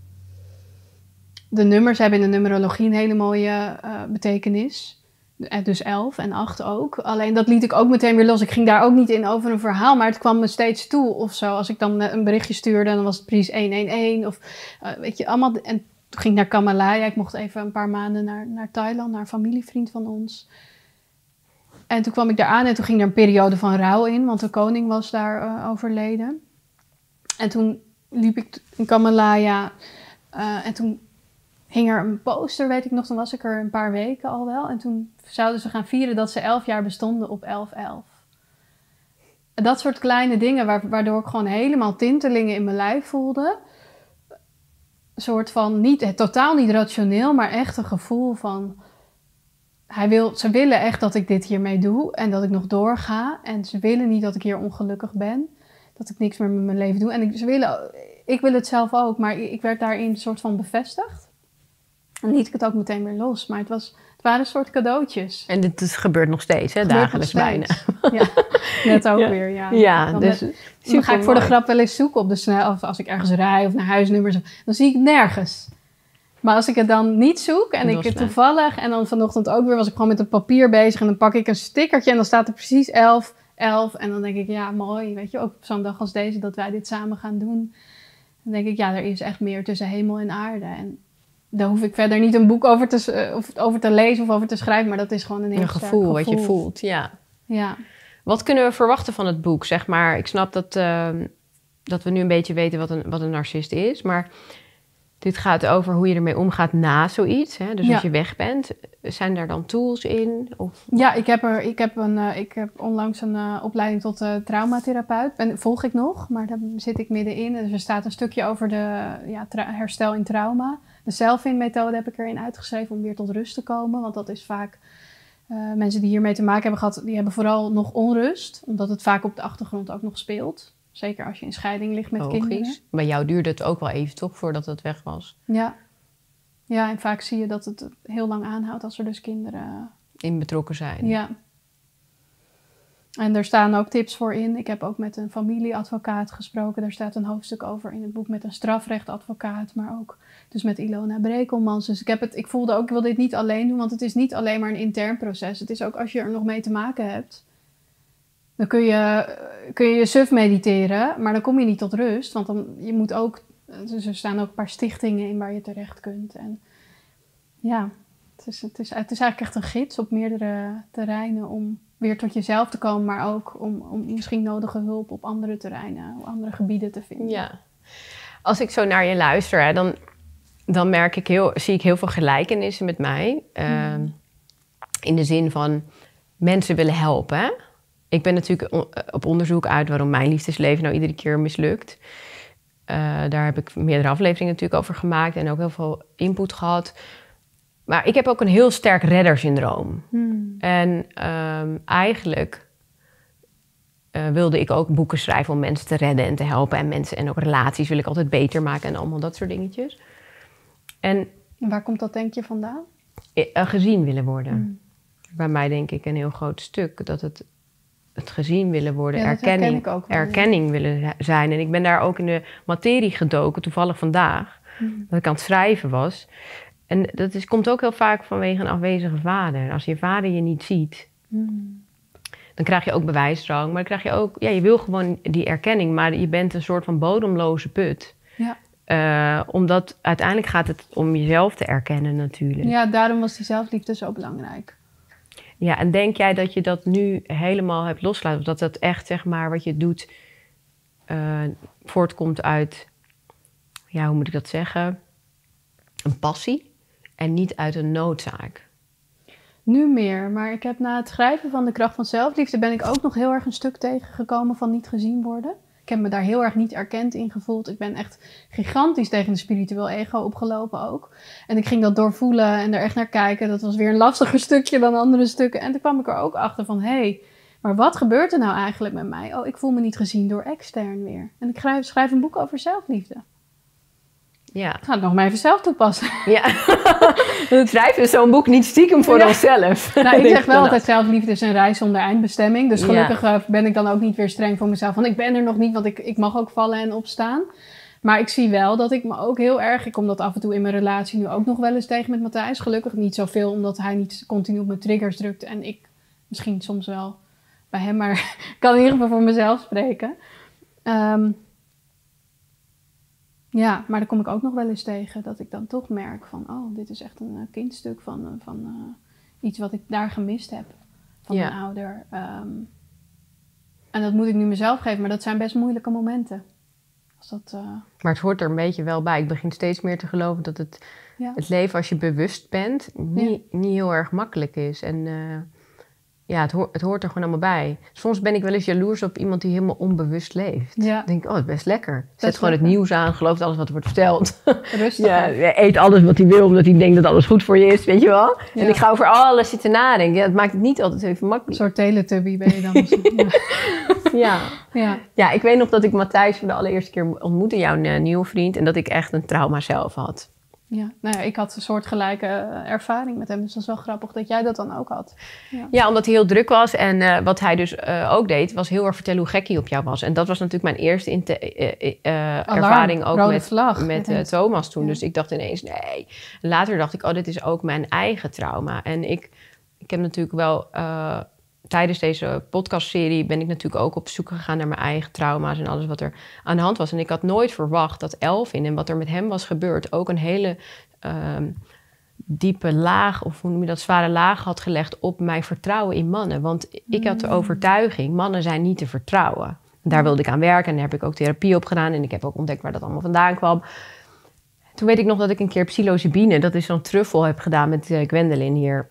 De nummers hebben in de numerologie een hele mooie betekenis. Dus 11 en 8 ook. Alleen dat liet ik ook meteen weer los. Ik ging daar ook niet in over een verhaal, maar het kwam me steeds toe of zo. Als ik dan een berichtje stuurde, dan was het precies 111 of weet je, allemaal. En toen ging ik naar Kamalaya. Ik mocht even een paar maanden naar Thailand, naar een familievriend van ons. En toen kwam ik daar aan en toen ging er een periode van rouw in, want de koning was daar overleden. En toen liep ik in Kamalaya en toen hing er een poster, weet ik nog. Toen was ik er een paar weken al wel. En toen zouden ze gaan vieren dat ze 11 jaar bestonden op 11/11. Dat soort kleine dingen waardoor ik gewoon helemaal tintelingen in mijn lijf voelde. Een soort van, totaal niet rationeel, maar echt een gevoel van... Ze willen echt dat ik dit hiermee doe en dat ik nog doorga. En ze willen niet dat ik hier ongelukkig ben. Dat ik niks meer met mijn leven doe. En ik wil het zelf ook, maar ik werd daarin een soort van bevestigd. En liet ik het ook meteen weer los. Maar het waren een soort cadeautjes. En dit gebeurt nog steeds, hè? Dagelijks bijna. Ja, net ook weer, ja. Dan ga ik voor de grap wel eens zoeken op de snelweg. Of als ik ergens rij of naar huisnummers. Dan zie ik het nergens. Maar als ik het dan niet zoek en ik het toevallig... En dan vanochtend ook weer was ik gewoon met het papier bezig. En dan pak ik een stickertje en dan staat er precies 11. En dan denk ik, ja, mooi. Weet je, ook op zo'n dag als deze dat wij dit samen gaan doen. Dan denk ik, ja, er is echt meer tussen hemel en aarde. En daar hoef ik verder niet een boek over te lezen of over te schrijven, maar dat is gewoon een heel sterk gevoel. Wat je voelt, ja. Ja. Wat kunnen we verwachten van het boek? Zeg maar, ik snap dat we nu een beetje weten wat een narcist is, maar dit gaat over hoe je ermee omgaat na zoiets. Hè? Dus als je weg bent, zijn daar dan tools in? Of? Ja, ik heb onlangs een opleiding tot traumatherapeut. Volg ik nog, maar daar zit ik middenin. Dus er staat een stukje over de herstel in trauma. De Selfin-methode heb ik erin uitgeschreven om weer tot rust te komen. Want dat is vaak... mensen die hiermee te maken hebben gehad, die hebben vooral nog onrust. Omdat het vaak op de achtergrond ook nog speelt. Zeker als je in scheiding ligt met kinderen. Bij jou duurde het ook wel even, toch? Voordat het weg was. Ja. Ja, en vaak zie je dat het heel lang aanhoudt als er dus kinderen... in betrokken zijn. Ja. En er staan ook tips voor in. Ik heb ook met een familieadvocaat gesproken. Daar staat een hoofdstuk over in het boek met een strafrechtadvocaat. Maar ook dus met Ilona Brekelmans. Dus ik voelde ook, ik wil dit niet alleen doen. Want het is niet alleen maar een intern proces. Het is ook als je er nog mee te maken hebt. Dan kun je suf mediteren. Maar dan kom je niet tot rust. Want je moet ook... Dus er staan ook een paar stichtingen in waar je terecht kunt. En ja, het is eigenlijk echt een gids op meerdere terreinen om weer tot jezelf te komen, maar ook om misschien nodige hulp op andere terreinen, op andere gebieden te vinden. Ja. Als ik zo naar je luister, hè, dan zie ik heel veel gelijkenissen met mij. In de zin van mensen willen helpen. Hè? Ik ben natuurlijk op onderzoek uit waarom mijn liefdesleven nou iedere keer mislukt. Daar heb ik meerdere afleveringen natuurlijk over gemaakt en ook heel veel input gehad. Maar ik heb ook een heel sterk reddersyndroom. En eigenlijk wilde ik ook boeken schrijven om mensen te redden en te helpen. En mensen en ook relaties wil ik altijd beter maken en allemaal dat soort dingetjes. En waar komt dat, denk je, vandaan? Gezien willen worden. Bij mij denk ik een heel groot stuk. Dat het gezien willen worden, erkenning willen zijn. En ik ben daar ook in de materie gedoken, toevallig vandaag. Dat ik aan het schrijven was. En dat komt ook heel vaak vanwege een afwezige vader. Als je vader je niet ziet, dan krijg je ook bewijsdrang. Maar dan krijg je ook, je wil gewoon die erkenning, maar je bent een soort van bodemloze put. Ja. Omdat uiteindelijk gaat het om jezelf te erkennen natuurlijk. Ja, daarom was die zelfliefde zo belangrijk. Ja, en denk jij dat je dat nu helemaal hebt losgelaten? Of dat dat echt, zeg maar, wat je doet, voortkomt uit, ja, hoe moet ik dat zeggen? Een passie en niet uit een noodzaak? Nu meer, maar ik heb na het schrijven van De Kracht van Zelfliefde ben ik ook nog heel erg een stuk tegengekomen van niet gezien worden. Ik heb me daar heel erg niet erkend in gevoeld. Ik ben echt gigantisch tegen de spiritueel ego opgelopen ook. En ik ging dat doorvoelen en er echt naar kijken. Dat was weer een lastiger stukje dan andere stukken. En toen kwam ik er ook achter van, hé, maar wat gebeurt er nou eigenlijk met mij? Oh, ik voel me niet gezien door extern weer. En ik schrijf een boek over zelfliefde. Ja. Ik ga het nog maar even zelf toepassen. Ja. Schrijven is zo'n boek niet stiekem voor onszelf. Nou, ik zeg wel altijd, zelfliefde is een reis zonder eindbestemming. Dus gelukkig ben ik dan ook niet weer streng voor mezelf. Want ik ben er nog niet, want ik mag ook vallen en opstaan. Maar ik zie wel dat ik me ook heel erg... Ik kom dat af en toe in mijn relatie nu ook nog wel eens tegen met Matthijs. Gelukkig niet zoveel, omdat hij niet continu op mijn triggers drukt. En ik misschien soms wel bij hem, maar ik kan in ieder geval voor mezelf spreken. Ja, maar daar kom ik ook nog wel eens tegen. Dat ik dan toch merk van, oh, dit is echt een kindstuk van iets wat ik daar gemist heb. Van mijn ouder. En dat moet ik nu mezelf geven, maar dat zijn best moeilijke momenten. Als dat, Maar het hoort er een beetje wel bij. Ik begin steeds meer te geloven dat het leven als je bewust bent niet heel erg makkelijk is. En het hoort er gewoon allemaal bij. Soms ben ik wel eens jaloers op iemand die helemaal onbewust leeft. Ja. Dan denk ik, oh, dat is best lekker. Zet gewoon het nieuws aan, gelooft alles wat er wordt verteld. Rustig. Eet alles wat hij wil, omdat hij denkt dat alles goed voor je is, weet je wel. Ja. En ik ga over alles zitten nadenken. Ja, dat maakt het niet altijd even makkelijk. Een soort teletubby ben je dan misschien. Ja, ik weet nog dat ik Matthijs voor de allereerste keer ontmoette, jouw nieuwe vriend. En dat ik echt een trauma zelf had. Ja, nou ja, ik had een soortgelijke ervaring met hem. Dus dat is wel grappig dat jij dat dan ook had. Ja, omdat hij heel druk was. En wat hij dus ook deed, was heel erg vertellen hoe gek hij op jou was. En dat was natuurlijk mijn eerste ervaring ook met Thomas toen. Ja. Dus ik dacht ineens, nee. Later dacht ik, oh, dit is ook mijn eigen trauma. En ik heb natuurlijk wel... tijdens deze podcastserie ben ik natuurlijk ook op zoek gegaan naar mijn eigen trauma's en alles wat er aan de hand was. En ik had nooit verwacht dat Elvin en wat er met hem was gebeurd ook een hele diepe laag, of hoe noem je dat, zware laag had gelegd op mijn vertrouwen in mannen. Want ik had de overtuiging, mannen zijn niet te vertrouwen. Daar wilde ik aan werken en daar heb ik ook therapie op gedaan. En ik heb ook ontdekt waar dat allemaal vandaan kwam. Toen weet ik nog dat ik een keer psilocybine, dat is zo'n truffel, heb gedaan met Gwendolyn hier.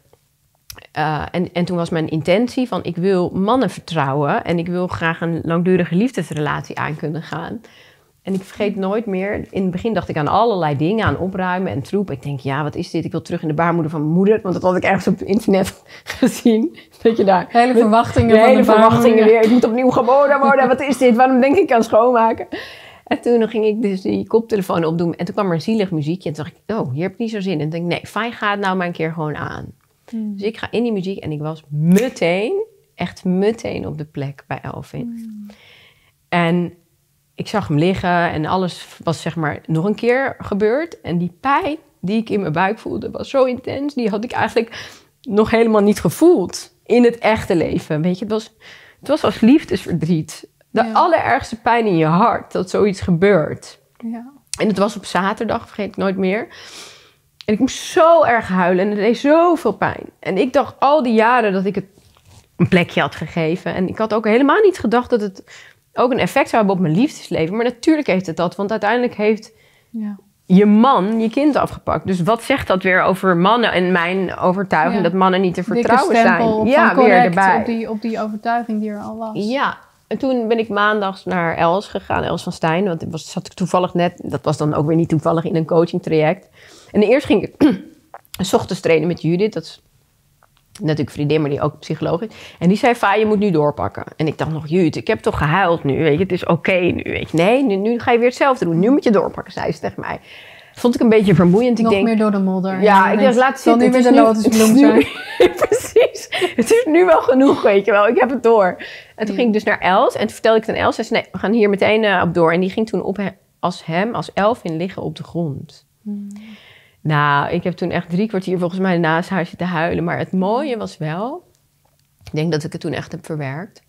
En toen was mijn intentie van, ik wil mannen vertrouwen en ik wil graag een langdurige liefdesrelatie aan kunnen gaan. En ik vergeet nooit meer, in het begin dacht ik aan allerlei dingen, aan opruimen en troep. Ik denk, ja, wat is dit? Ik wil terug in de baarmoeder van mijn moeder, want dat had ik ergens op het internet gezien. Dat je daar... Hele verwachtingen weer. Ik moet opnieuw geboren worden, wat is dit? Waarom denk ik aan schoonmaken? En toen ging ik dus die koptelefoon opdoen en toen kwam er een zielig muziekje. En toen dacht ik, oh, hier heb ik niet zo zin in. En toen dacht ik, nee, fijn, ga het nou maar een keer gewoon aan. Dus ik ga in die muziek en ik was echt meteen op de plek bij Elvin. En ik zag hem liggen en alles was zeg maar nog een keer gebeurd. En die pijn die ik in mijn buik voelde was zo intens. Die had ik eigenlijk nog helemaal niet gevoeld in het echte leven. Weet je, het was als liefdesverdriet. De allerergste pijn in je hart dat zoiets gebeurt. Ja. En het was op zaterdag, vergeet ik nooit meer. En ik moest zo erg huilen en het deed zoveel pijn. En ik dacht al die jaren dat ik het een plekje had gegeven. En ik had ook helemaal niet gedacht dat het ook een effect zou hebben op mijn liefdesleven. Maar natuurlijk heeft het dat, want uiteindelijk heeft je man je kind afgepakt. Dus wat zegt dat weer over mannen en mijn overtuiging dat mannen niet te vertrouwen zijn? Ja, weer erbij. Op die overtuiging die er al was. Ja. En toen ben ik maandags naar Els gegaan, Els van Stijn. Want zat ik toevallig net, dat was dan ook weer niet toevallig, in een coachingtraject. En eerst ging ik 's ochtends trainen met Judith. Dat is natuurlijk vriendin, maar die ook psycholoog is. En die zei, Va, je moet nu doorpakken. En ik dacht nog, Judith, ik heb toch gehuild nu, weet je. Het is oké nu, weet je. Nee, nu ga je weer hetzelfde doen. Nu moet je doorpakken, zei ze tegen mij. Dat vond ik een beetje vermoeiend. Nog meer door de modder. Ja, ik dacht, laat zitten. Het nu weer de lotusbloem zijn. Precies. Het is nu wel genoeg, weet je wel. Ik heb het door. En toen ging ik dus naar Els. En toen vertelde ik het aan Els. Zij zei, nee, we gaan hier meteen op door. En die ging toen als Elvin liggen op de grond. Nou, ik heb toen echt 3 kwartier volgens mij naast haar zitten huilen. Maar het mooie was wel, ik denk dat ik het toen echt heb verwerkt,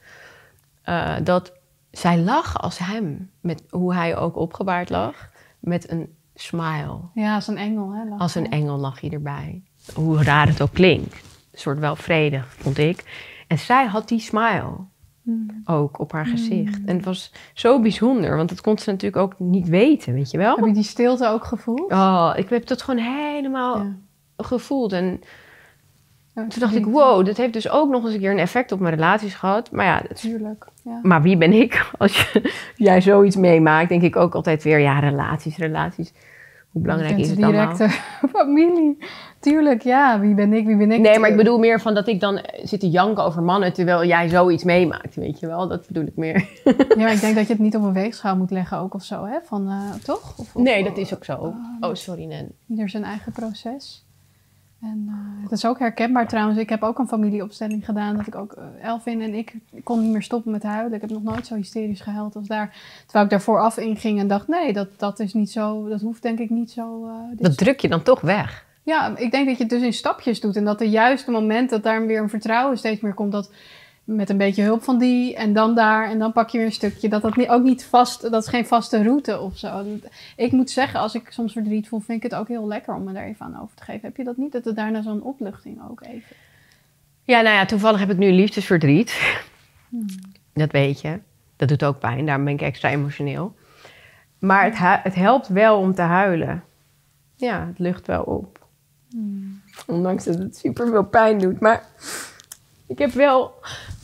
dat zij lag als hem, met hoe hij ook opgebaard lag, met een smile. Ja, als een engel. Hè, als een engel lag hij erbij. Hoe raar het ook klinkt. soort wel vredig, vond ik. En zij had die smile ook op haar gezicht. En het was zo bijzonder, want dat kon ze natuurlijk ook niet weten, weet je wel? Heb je die stilte ook gevoeld? Oh, ik heb dat gewoon helemaal gevoeld. En Ja, toen dacht ik, wow, dat heeft dus ook nog eens een keer een effect op mijn relaties gehad. Maar ja, Tuurlijk. Ja. maar wie ben ik? Als jij zoiets meemaakt, denk ik ook altijd weer, ja, relaties. Hoe belangrijk is het allemaal? Directe familie. Tuurlijk, ja. Wie ben ik? Nee, maar ik bedoel meer van dat ik dan zit te janken over mannen terwijl jij zoiets meemaakt, weet je wel? Dat bedoel ik meer. Ja, ik denk dat je het niet op een weegschaal moet leggen ook of zo, hè? Van, toch? Nee, dat is ook zo. Oh, sorry, Nen. Ieder zijn eigen proces. En het is ook herkenbaar trouwens. Ik heb ook een familieopstelling gedaan. Dat ik ook, Elvin en ik kon niet meer stoppen met huilen. Ik heb nog nooit zo hysterisch gehuild als daar. Terwijl ik daar vooraf inging en dacht, nee, dat is niet zo. Dat hoeft denk ik niet zo. Dat druk je dan toch weg. Ja, ik denk dat je het dus in stapjes doet. En dat de juiste moment dat daar weer een vertrouwen steeds meer komt. Dat met een beetje hulp van die en dan daar en dan pak je weer een stukje. Dat ook niet vast, dat is geen vaste route of zo. Ik moet zeggen, als ik soms verdriet voel, vind ik het ook heel lekker om me daar even aan over te geven. Heb je dat niet? Dat er daarna zo'n opluchting ook even... Ja, nou ja, toevallig heb ik nu liefdesverdriet. Dat weet je. Dat doet ook pijn, daarom ben ik extra emotioneel. Maar het helpt wel om te huilen. Ja, het lucht wel op. Ondanks dat het super veel pijn doet. Maar ik heb wel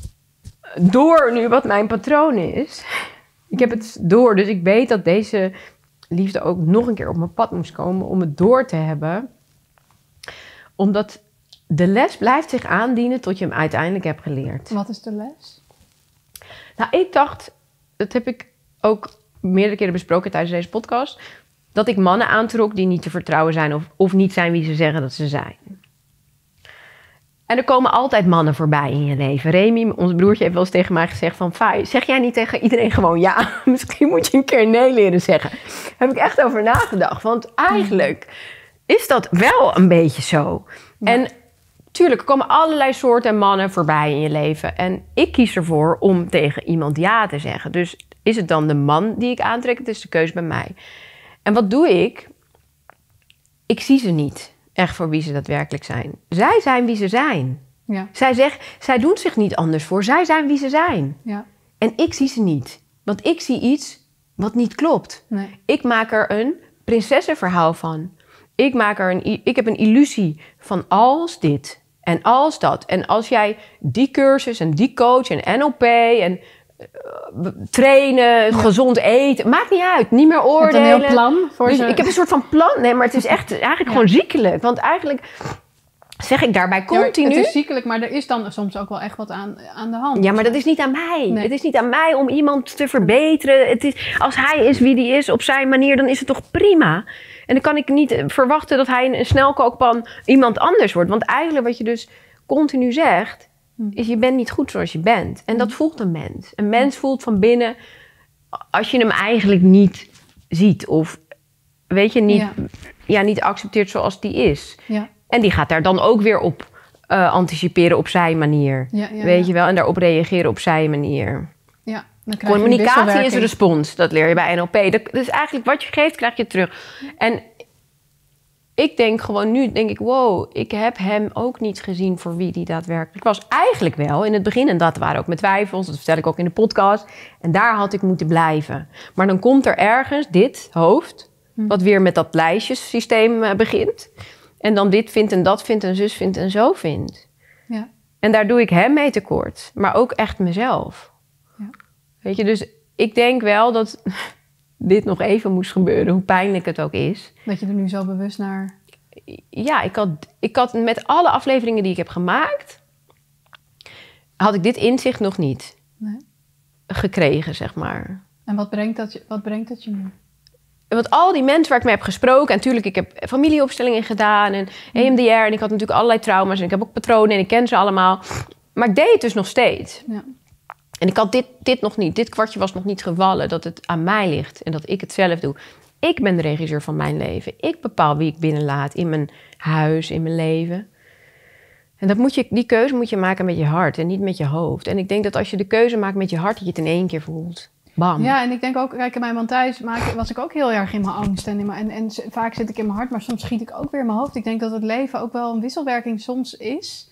door nu wat mijn patroon is. Ik heb het door, dus ik weet dat deze liefde ook nog een keer op mijn pad moest komen om het door te hebben. Omdat de les blijft zich aandienen tot je hem uiteindelijk hebt geleerd. Wat is de les? Nou, ik dacht, dat heb ik ook meerdere keren besproken tijdens deze podcast, dat ik mannen aantrok die niet te vertrouwen zijn of niet zijn wie ze zeggen dat ze zijn. En er komen altijd mannen voorbij in je leven. Remy, ons broertje, heeft wel eens tegen mij gezegd van, Fai, zeg jij niet tegen iedereen gewoon ja? Misschien moet je een keer nee leren zeggen. Daar heb ik echt over nagedacht. Want eigenlijk is dat wel een beetje zo. Ja. En tuurlijk, er komen allerlei soorten mannen voorbij in je leven. En ik kies ervoor om tegen iemand ja te zeggen. Dus is het dan de man die ik aantrek? Het is de keuze bij mij. En wat doe ik? Ik zie ze niet. Echt voor wie ze daadwerkelijk zijn. Zij zijn wie ze zijn. Ja. Zij doen zich niet anders voor. Zij zijn wie ze zijn. Ja. En ik zie ze niet. Want ik zie iets wat niet klopt. Nee. Ik maak er een prinsessenverhaal van. Ik heb een illusie van als dit en als dat. En als jij die cursus en die coach en NLP en trainen, gezond eten. Maakt niet uit. Niet meer oordelen. Je hebt een heel plan voor dus ze. ik heb een soort van plan. Nee, maar het is echt eigenlijk gewoon ziekelijk. Want eigenlijk zeg ik daarbij continu. Ja, het is ziekelijk, maar er is dan soms ook wel echt wat aan de hand. Ja, maar dat is niet aan mij. Nee. Het is niet aan mij om iemand te verbeteren. Het is, als hij is wie die is op zijn manier, dan is het toch prima. En dan kan ik niet verwachten dat hij een snelkookpan iemand anders wordt. Want eigenlijk wat je dus continu zegt, is je bent niet goed zoals je bent. En dat voelt een mens. Een mens voelt van binnen als je hem eigenlijk niet ziet. Of weet je, niet accepteert zoals die is. Ja. En die gaat daar dan ook weer op anticiperen op zijn manier. Weet je wel? En daarop reageren op zijn manier. Ja, dan krijg je communicatie is respons. Dat leer je bij NLP. Dus eigenlijk wat je geeft, krijg je terug. En ik denk gewoon nu, wow, ik heb hem ook niet gezien voor wie die daadwerkelijk was. Eigenlijk wel in het begin. En dat waren ook mijn twijfels. Dat vertel ik ook in de podcast. En daar had ik moeten blijven. Maar dan komt er ergens dit hoofd, wat weer met dat lijstjesysteem begint. En dan dit vindt en dat vindt en zus vindt en zo vindt. Ja. En daar doe ik hem mee tekort. Maar ook echt mezelf. Ja. Weet je, dus ik denk wel dat dit nog even moest gebeuren, hoe pijnlijk het ook is. Dat je er nu zo bewust naar... Ja, ik had met alle afleveringen die ik heb gemaakt, had ik dit inzicht nog niet gekregen, zeg maar. En wat brengt dat je nu? Want al die mensen waar ik mee heb gesproken, en natuurlijk, ik heb familieopstellingen gedaan en EMDR, en ik had natuurlijk allerlei trauma's en ik heb ook patronen en ik ken ze allemaal. Maar ik deed het dus nog steeds. Ja. En ik had dit nog niet. Dit kwartje was nog niet gevallen. Dat het aan mij ligt. En dat ik het zelf doe. Ik ben de regisseur van mijn leven. Ik bepaal wie ik binnenlaat in mijn huis, in mijn leven. En die keuze moet je maken met je hart en niet met je hoofd. En ik denk dat als je de keuze maakt met je hart, dat je het in één keer voelt. Bam. Ja, en ik denk ook, kijk, in mijn man thuis was ik ook heel erg in mijn angst. En vaak zit ik in mijn hart, maar soms schiet ik ook weer in mijn hoofd. Ik denk dat het leven ook wel een wisselwerking soms is.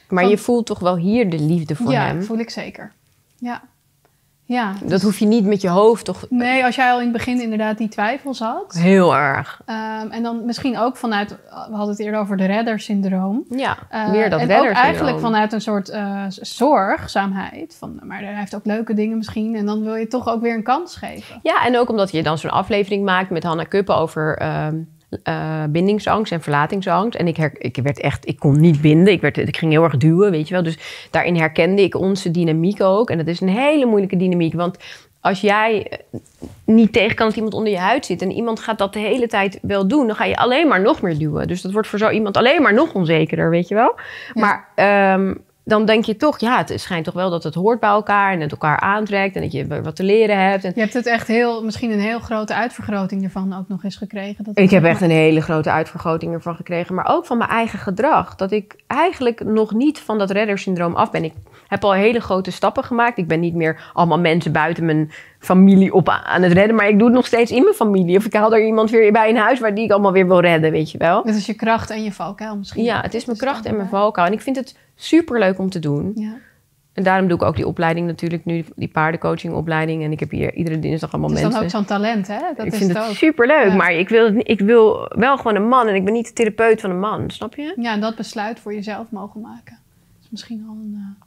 Maar je voelt toch wel hier de liefde voor hem? Ja, voel ik zeker. Ja. Ja, dat hoef je niet met je hoofd toch... Nee, als jij al in het begin inderdaad die twijfels had. Heel erg. En dan misschien ook vanuit... We hadden het eerder over de reddersyndroom. Ja, meer dat en reddersyndroom. ook eigenlijk vanuit een soort zorgzaamheid. Maar hij heeft ook leuke dingen misschien. En dan wil je toch ook weer een kans geven. Ja, en ook omdat je dan zo'n aflevering maakt met Hanna Kuppen over... bindingsangst en verlatingsangst. En ik kon niet binden. Ik ging heel erg duwen, weet je wel. Dus daarin herkende ik onze dynamiek ook. En dat is een hele moeilijke dynamiek. Want als jij niet tegen kan dat iemand onder je huid zit... en iemand gaat dat de hele tijd wel doen... dan ga je alleen maar nog meer duwen. Dus dat wordt voor zo iemand alleen maar nog onzekerder, weet je wel. Ja. Maar... dan denk je toch, ja, het schijnt toch wel dat het hoort bij elkaar... en het elkaar aantrekt en dat je wat te leren hebt. En... Je hebt het echt misschien een heel grote uitvergroting ervan ook nog eens gekregen. Ik heb echt een hele grote uitvergroting ervan gekregen. Maar ook van mijn eigen gedrag. Dat ik eigenlijk nog niet van dat reddersyndroom af ben. Ik heb al hele grote stappen gemaakt. Ik ben niet meer allemaal mensen buiten mijn familie op aan het redden. Maar ik doe het nog steeds in mijn familie. Of ik haal er iemand weer bij in huis die ik allemaal weer wil redden, weet je wel. Het is je kracht en je valkuil misschien. Ja, het is mijn kracht en mijn valkuil. En ik vind het superleuk om te doen. Ja. En daarom doe ik ook die opleiding natuurlijk nu, die paardencoachingopleiding. En ik heb hier iedere dinsdag allemaal mensen. Dat is dan ook zo'n talent, hè? Ik vind het superleuk, maar ik wil wel gewoon een man. En ik ben niet de therapeut van een man, snap je? Ja, en dat besluit voor jezelf mogen maken. Dat is misschien al een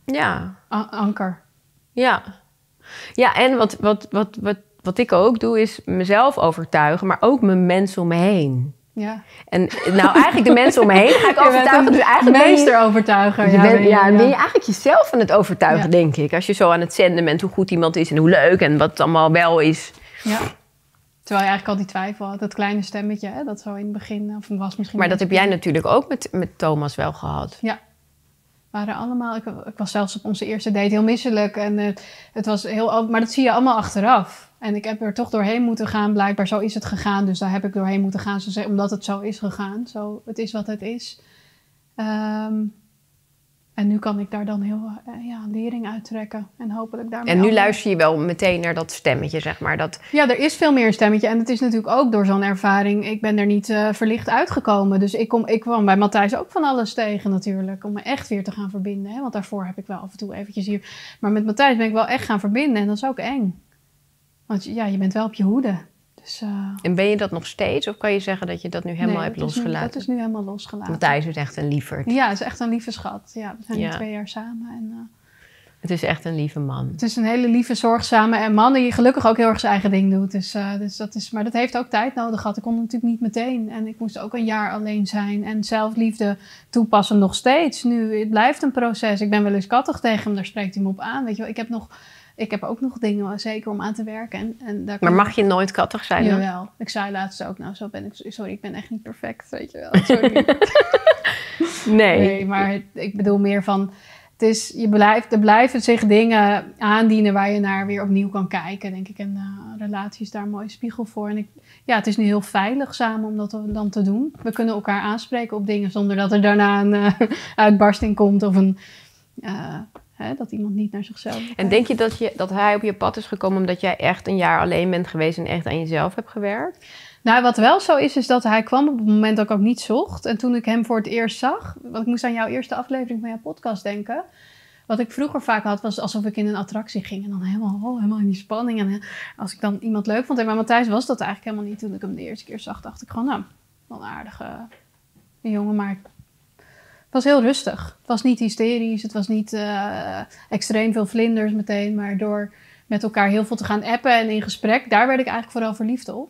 anker. Ja. Ja, en wat ik ook doe, is mezelf overtuigen, maar ook mijn mensen om me heen. Ja. En nou, eigenlijk de mensen om me heen ga ik overtuigen. Dus eigenlijk meesterovertuiger. Ben je eigenlijk jezelf aan het overtuigen, denk ik. Als je zo aan het zenden bent hoe goed iemand is en hoe leuk en wat het allemaal wel is. Ja. Terwijl je eigenlijk al die twijfel had. Dat kleine stemmetje, hè, dat zo in het begin of was misschien... Maar dat heb jij natuurlijk ook met Thomas wel gehad. Ja. Waren allemaal... Ik was zelfs op onze eerste date heel misselijk. En het was heel... Maar dat zie je allemaal achteraf. En ik heb er toch doorheen moeten gaan. Blijkbaar zo is het gegaan. Dus daar heb ik doorheen moeten gaan. Omdat het zo is gegaan. Zo, het is wat het is. En nu kan ik daar dan heel lering uittrekken. En hopelijk daarmee... En nu luister je wel meteen naar dat stemmetje, zeg maar. Ja, er is veel meer een stemmetje. En het is natuurlijk ook door zo'n ervaring... Ik ben er niet verlicht uitgekomen. Dus ik kwam bij Matthijs ook van alles tegen natuurlijk. Om me echt weer te gaan verbinden. Hè? Want daarvoor heb ik wel af en toe eventjes hier... Maar met Matthijs ben ik wel echt gaan verbinden. En dat is ook eng. Want ja, je bent wel op je hoede. Dus, en ben je dat nog steeds? Of kan je zeggen dat je dat nu helemaal hebt losgelaten? Dat is nu helemaal losgelaten. Matthijs is echt een lieverd. Ja, het is echt een lieve schat. Ja, we zijn nu 2 jaar samen. En, het is echt een lieve man. Het is een hele lieve, zorgzame man die gelukkig ook heel erg zijn eigen ding doet. Dus dat is, maar dat heeft ook tijd nodig gehad. Ik kon natuurlijk niet meteen. En ik moest ook een jaar alleen zijn. En zelfliefde toepassen nog steeds. Nu, het blijft een proces. Ik ben wel eens kattig tegen hem, daar spreekt hij me op aan. Weet je wel, ik heb ook nog dingen zeker om aan te werken. En daar maar mag je nooit kattig zijn? Jawel. Ik zei laatst ook, nou zo ben ik... Sorry, ik ben echt niet perfect, weet je wel. Sorry. Nee, maar ik bedoel meer van... Er blijven zich dingen aandienen waar je naar weer opnieuw kan kijken, denk ik. En relatie is daar een mooie spiegel voor. En het is nu heel veilig samen om dat dan te doen. We kunnen elkaar aanspreken op dingen zonder dat er daarna een uitbarsting komt of een... dat iemand niet naar zichzelf kijkt. En denk je dat hij op je pad is gekomen omdat jij echt een jaar alleen bent geweest en echt aan jezelf hebt gewerkt? Nou, wat wel zo is dat hij kwam op het moment dat ik ook niet zocht. En toen ik hem voor het eerst zag, want ik moest aan jouw eerste aflevering van jouw podcast denken. Wat ik vroeger vaak had, was alsof ik in een attractie ging. En dan helemaal in die spanning. En als ik dan iemand leuk vond. En bij Matthijs was dat eigenlijk helemaal niet. Toen ik hem de eerste keer zag, dacht ik gewoon, nou, wel een aardige jongen, maar... Het was heel rustig. Het was niet hysterisch. Het was niet extreem veel vlinders meteen. Maar door met elkaar heel veel te gaan appen en in gesprek... daar werd ik eigenlijk vooral verliefd op.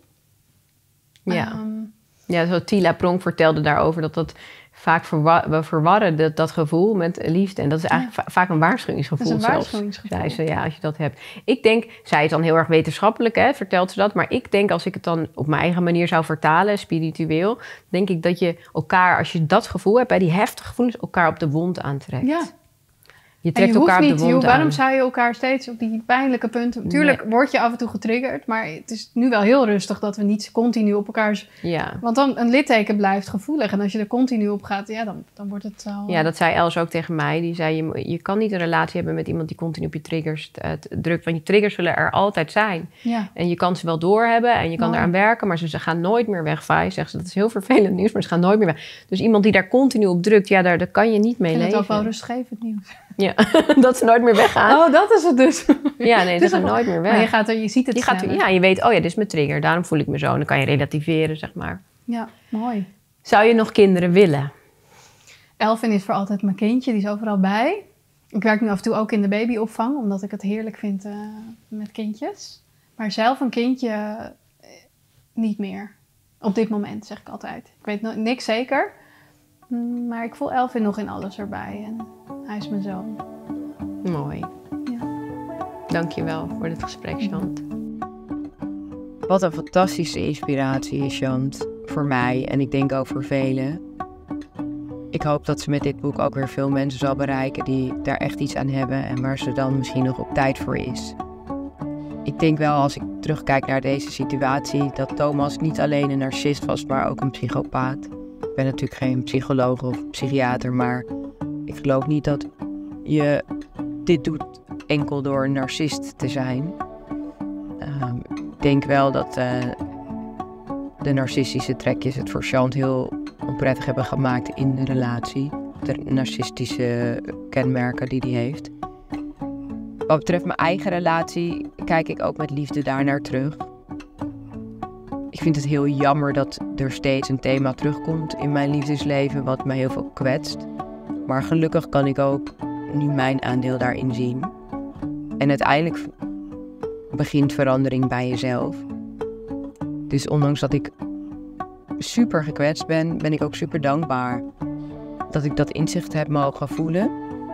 Ja, zo Tila Pronk vertelde daarover dat vaak we verwarren dat gevoel met liefde. En dat is eigenlijk vaak een waarschuwingsgevoel. Dat is een waarschuwingsgevoel. Zei ze, ja, als je dat hebt. Ik denk, zij is dan heel erg wetenschappelijk, hè, vertelt ze dat. Maar ik denk, als ik het dan op mijn eigen manier zou vertalen, spiritueel... denk ik dat je elkaar, als je dat gevoel hebt, bij die heftige gevoelens, elkaar op de wond aantrekt. Ja. Je trekt elkaar op de wond aan. Waarom zou je elkaar steeds op die pijnlijke punten... Tuurlijk word je af en toe getriggerd, maar het is nu wel heel rustig dat we niet continu op elkaars... Ja. Want dan een litteken blijft gevoelig en als je er continu op gaat, dan wordt het wel... Ja, dat zei Els ook tegen mij. Die zei, je kan niet een relatie hebben met iemand die continu op je triggers drukt. Want je triggers zullen er altijd zijn. Ja. En je kan ze wel doorhebben en je kan eraan werken, maar ze gaan nooit meer weg. Fai, zegt ze, dat is heel vervelend nieuws, maar ze gaan nooit meer weg. Dus iemand die daar continu op drukt, daar kan je niet mee leven. Ik vind het ook wel rustgevend nieuws. Ja, dat ze nooit meer weggaan. Oh, dat is het dus. Ja, nee, ze gaan nooit meer weg. Maar je ziet het Ja, je weet, dit is mijn trigger, daarom voel ik me zo. En dan kan je relativeren, zeg maar. Ja, mooi. Zou je nog kinderen willen? Elvin is voor altijd mijn kindje, die is overal bij. Ik werk nu af en toe ook in de babyopvang, omdat ik het heerlijk vind met kindjes. Maar zelf een kindje niet meer. Op dit moment, zeg ik altijd. Ik weet niks zeker. Maar ik voel Elvin nog in alles erbij. En hij is mijn zoon. Mooi. Ja. Dankjewel voor dit gesprek, Chant. Wat een fantastische inspiratie is Chant. Voor mij en ik denk ook voor velen. Ik hoop dat ze met dit boek ook weer veel mensen zal bereiken die daar echt iets aan hebben en waar ze dan misschien nog op tijd voor is. Ik denk wel, als ik terugkijk naar deze situatie, dat Thomas niet alleen een narcist was, maar ook een psychopaat. Ik ben natuurlijk geen psycholoog of psychiater, maar ik geloof niet dat je dit doet enkel door een narcist te zijn. Ik denk wel dat de narcistische trekjes het voor Chant heel onprettig hebben gemaakt in de relatie. De narcistische kenmerken die hij heeft. Wat betreft mijn eigen relatie kijk ik ook met liefde daarnaar terug. Ik vind het heel jammer dat er steeds een thema terugkomt in mijn liefdesleven wat mij heel veel kwetst. Maar gelukkig kan ik ook nu mijn aandeel daarin zien. En uiteindelijk begint verandering bij jezelf. Dus ondanks dat ik super gekwetst ben, ben ik ook super dankbaar dat ik dat inzicht heb mogen voelen.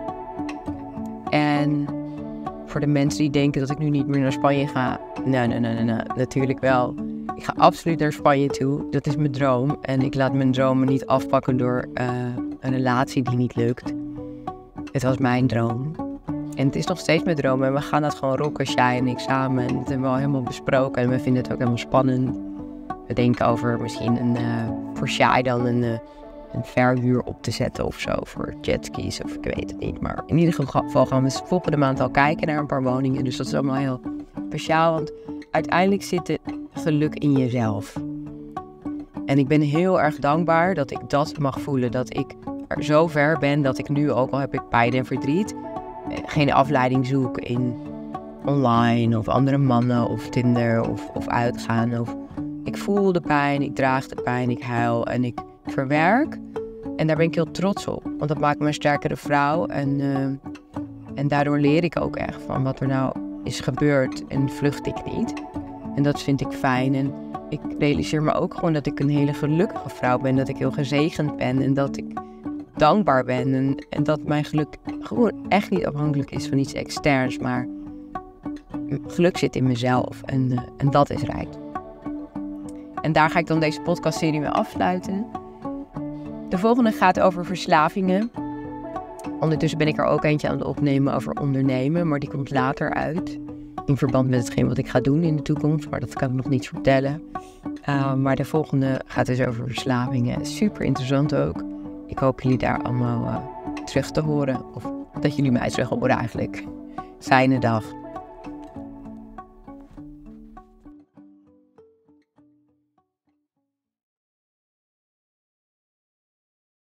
En voor de mensen die denken dat ik nu niet meer naar Spanje ga, nee, natuurlijk wel. Ik ga absoluut naar Spanje toe, dat is mijn droom. En ik laat mijn dromen niet afpakken door een relatie die niet lukt. Het was mijn droom. En het is nog steeds mijn droom en we gaan dat gewoon rocken, Shai en ik samen. En dat hebben we al helemaal besproken en we vinden het ook helemaal spannend. We denken over misschien voor Shai dan een verhuur op te zetten of zo voor jetskis of ik weet het niet. Maar in ieder geval gaan we volgende maand al kijken naar een paar woningen. Dus dat is allemaal heel speciaal, want uiteindelijk zit het geluk in jezelf. En ik ben heel erg dankbaar dat ik dat mag voelen. Dat ik er zo ver ben dat ik nu, ook al heb ik pijn en verdriet, geen afleiding zoek in online of andere mannen of Tinder of uitgaan. Ik voel de pijn, ik draag de pijn, ik huil en ik verwerk. En daar ben ik heel trots op, want dat maakt me een sterkere vrouw. En daardoor leer ik ook echt van wat er nou is gebeurd en vlucht ik niet. En dat vind ik fijn. En ik realiseer me ook gewoon dat ik een hele gelukkige vrouw ben, dat ik heel gezegend ben en dat ik dankbaar ben. En dat mijn geluk gewoon echt niet afhankelijk is van iets externs, maar geluk zit in mezelf en dat is rijk. En daar ga ik dan deze podcastserie mee afsluiten. De volgende gaat over verslavingen. Ondertussen ben ik er ook eentje aan het opnemen over ondernemen, maar die komt later uit. In verband met hetgeen wat ik ga doen in de toekomst, maar dat kan ik nog niet vertellen. Maar de volgende gaat dus over verslavingen. Super interessant ook. Ik hoop jullie daar allemaal terug te horen. Of dat jullie mij terug horen eigenlijk. Fijne dag.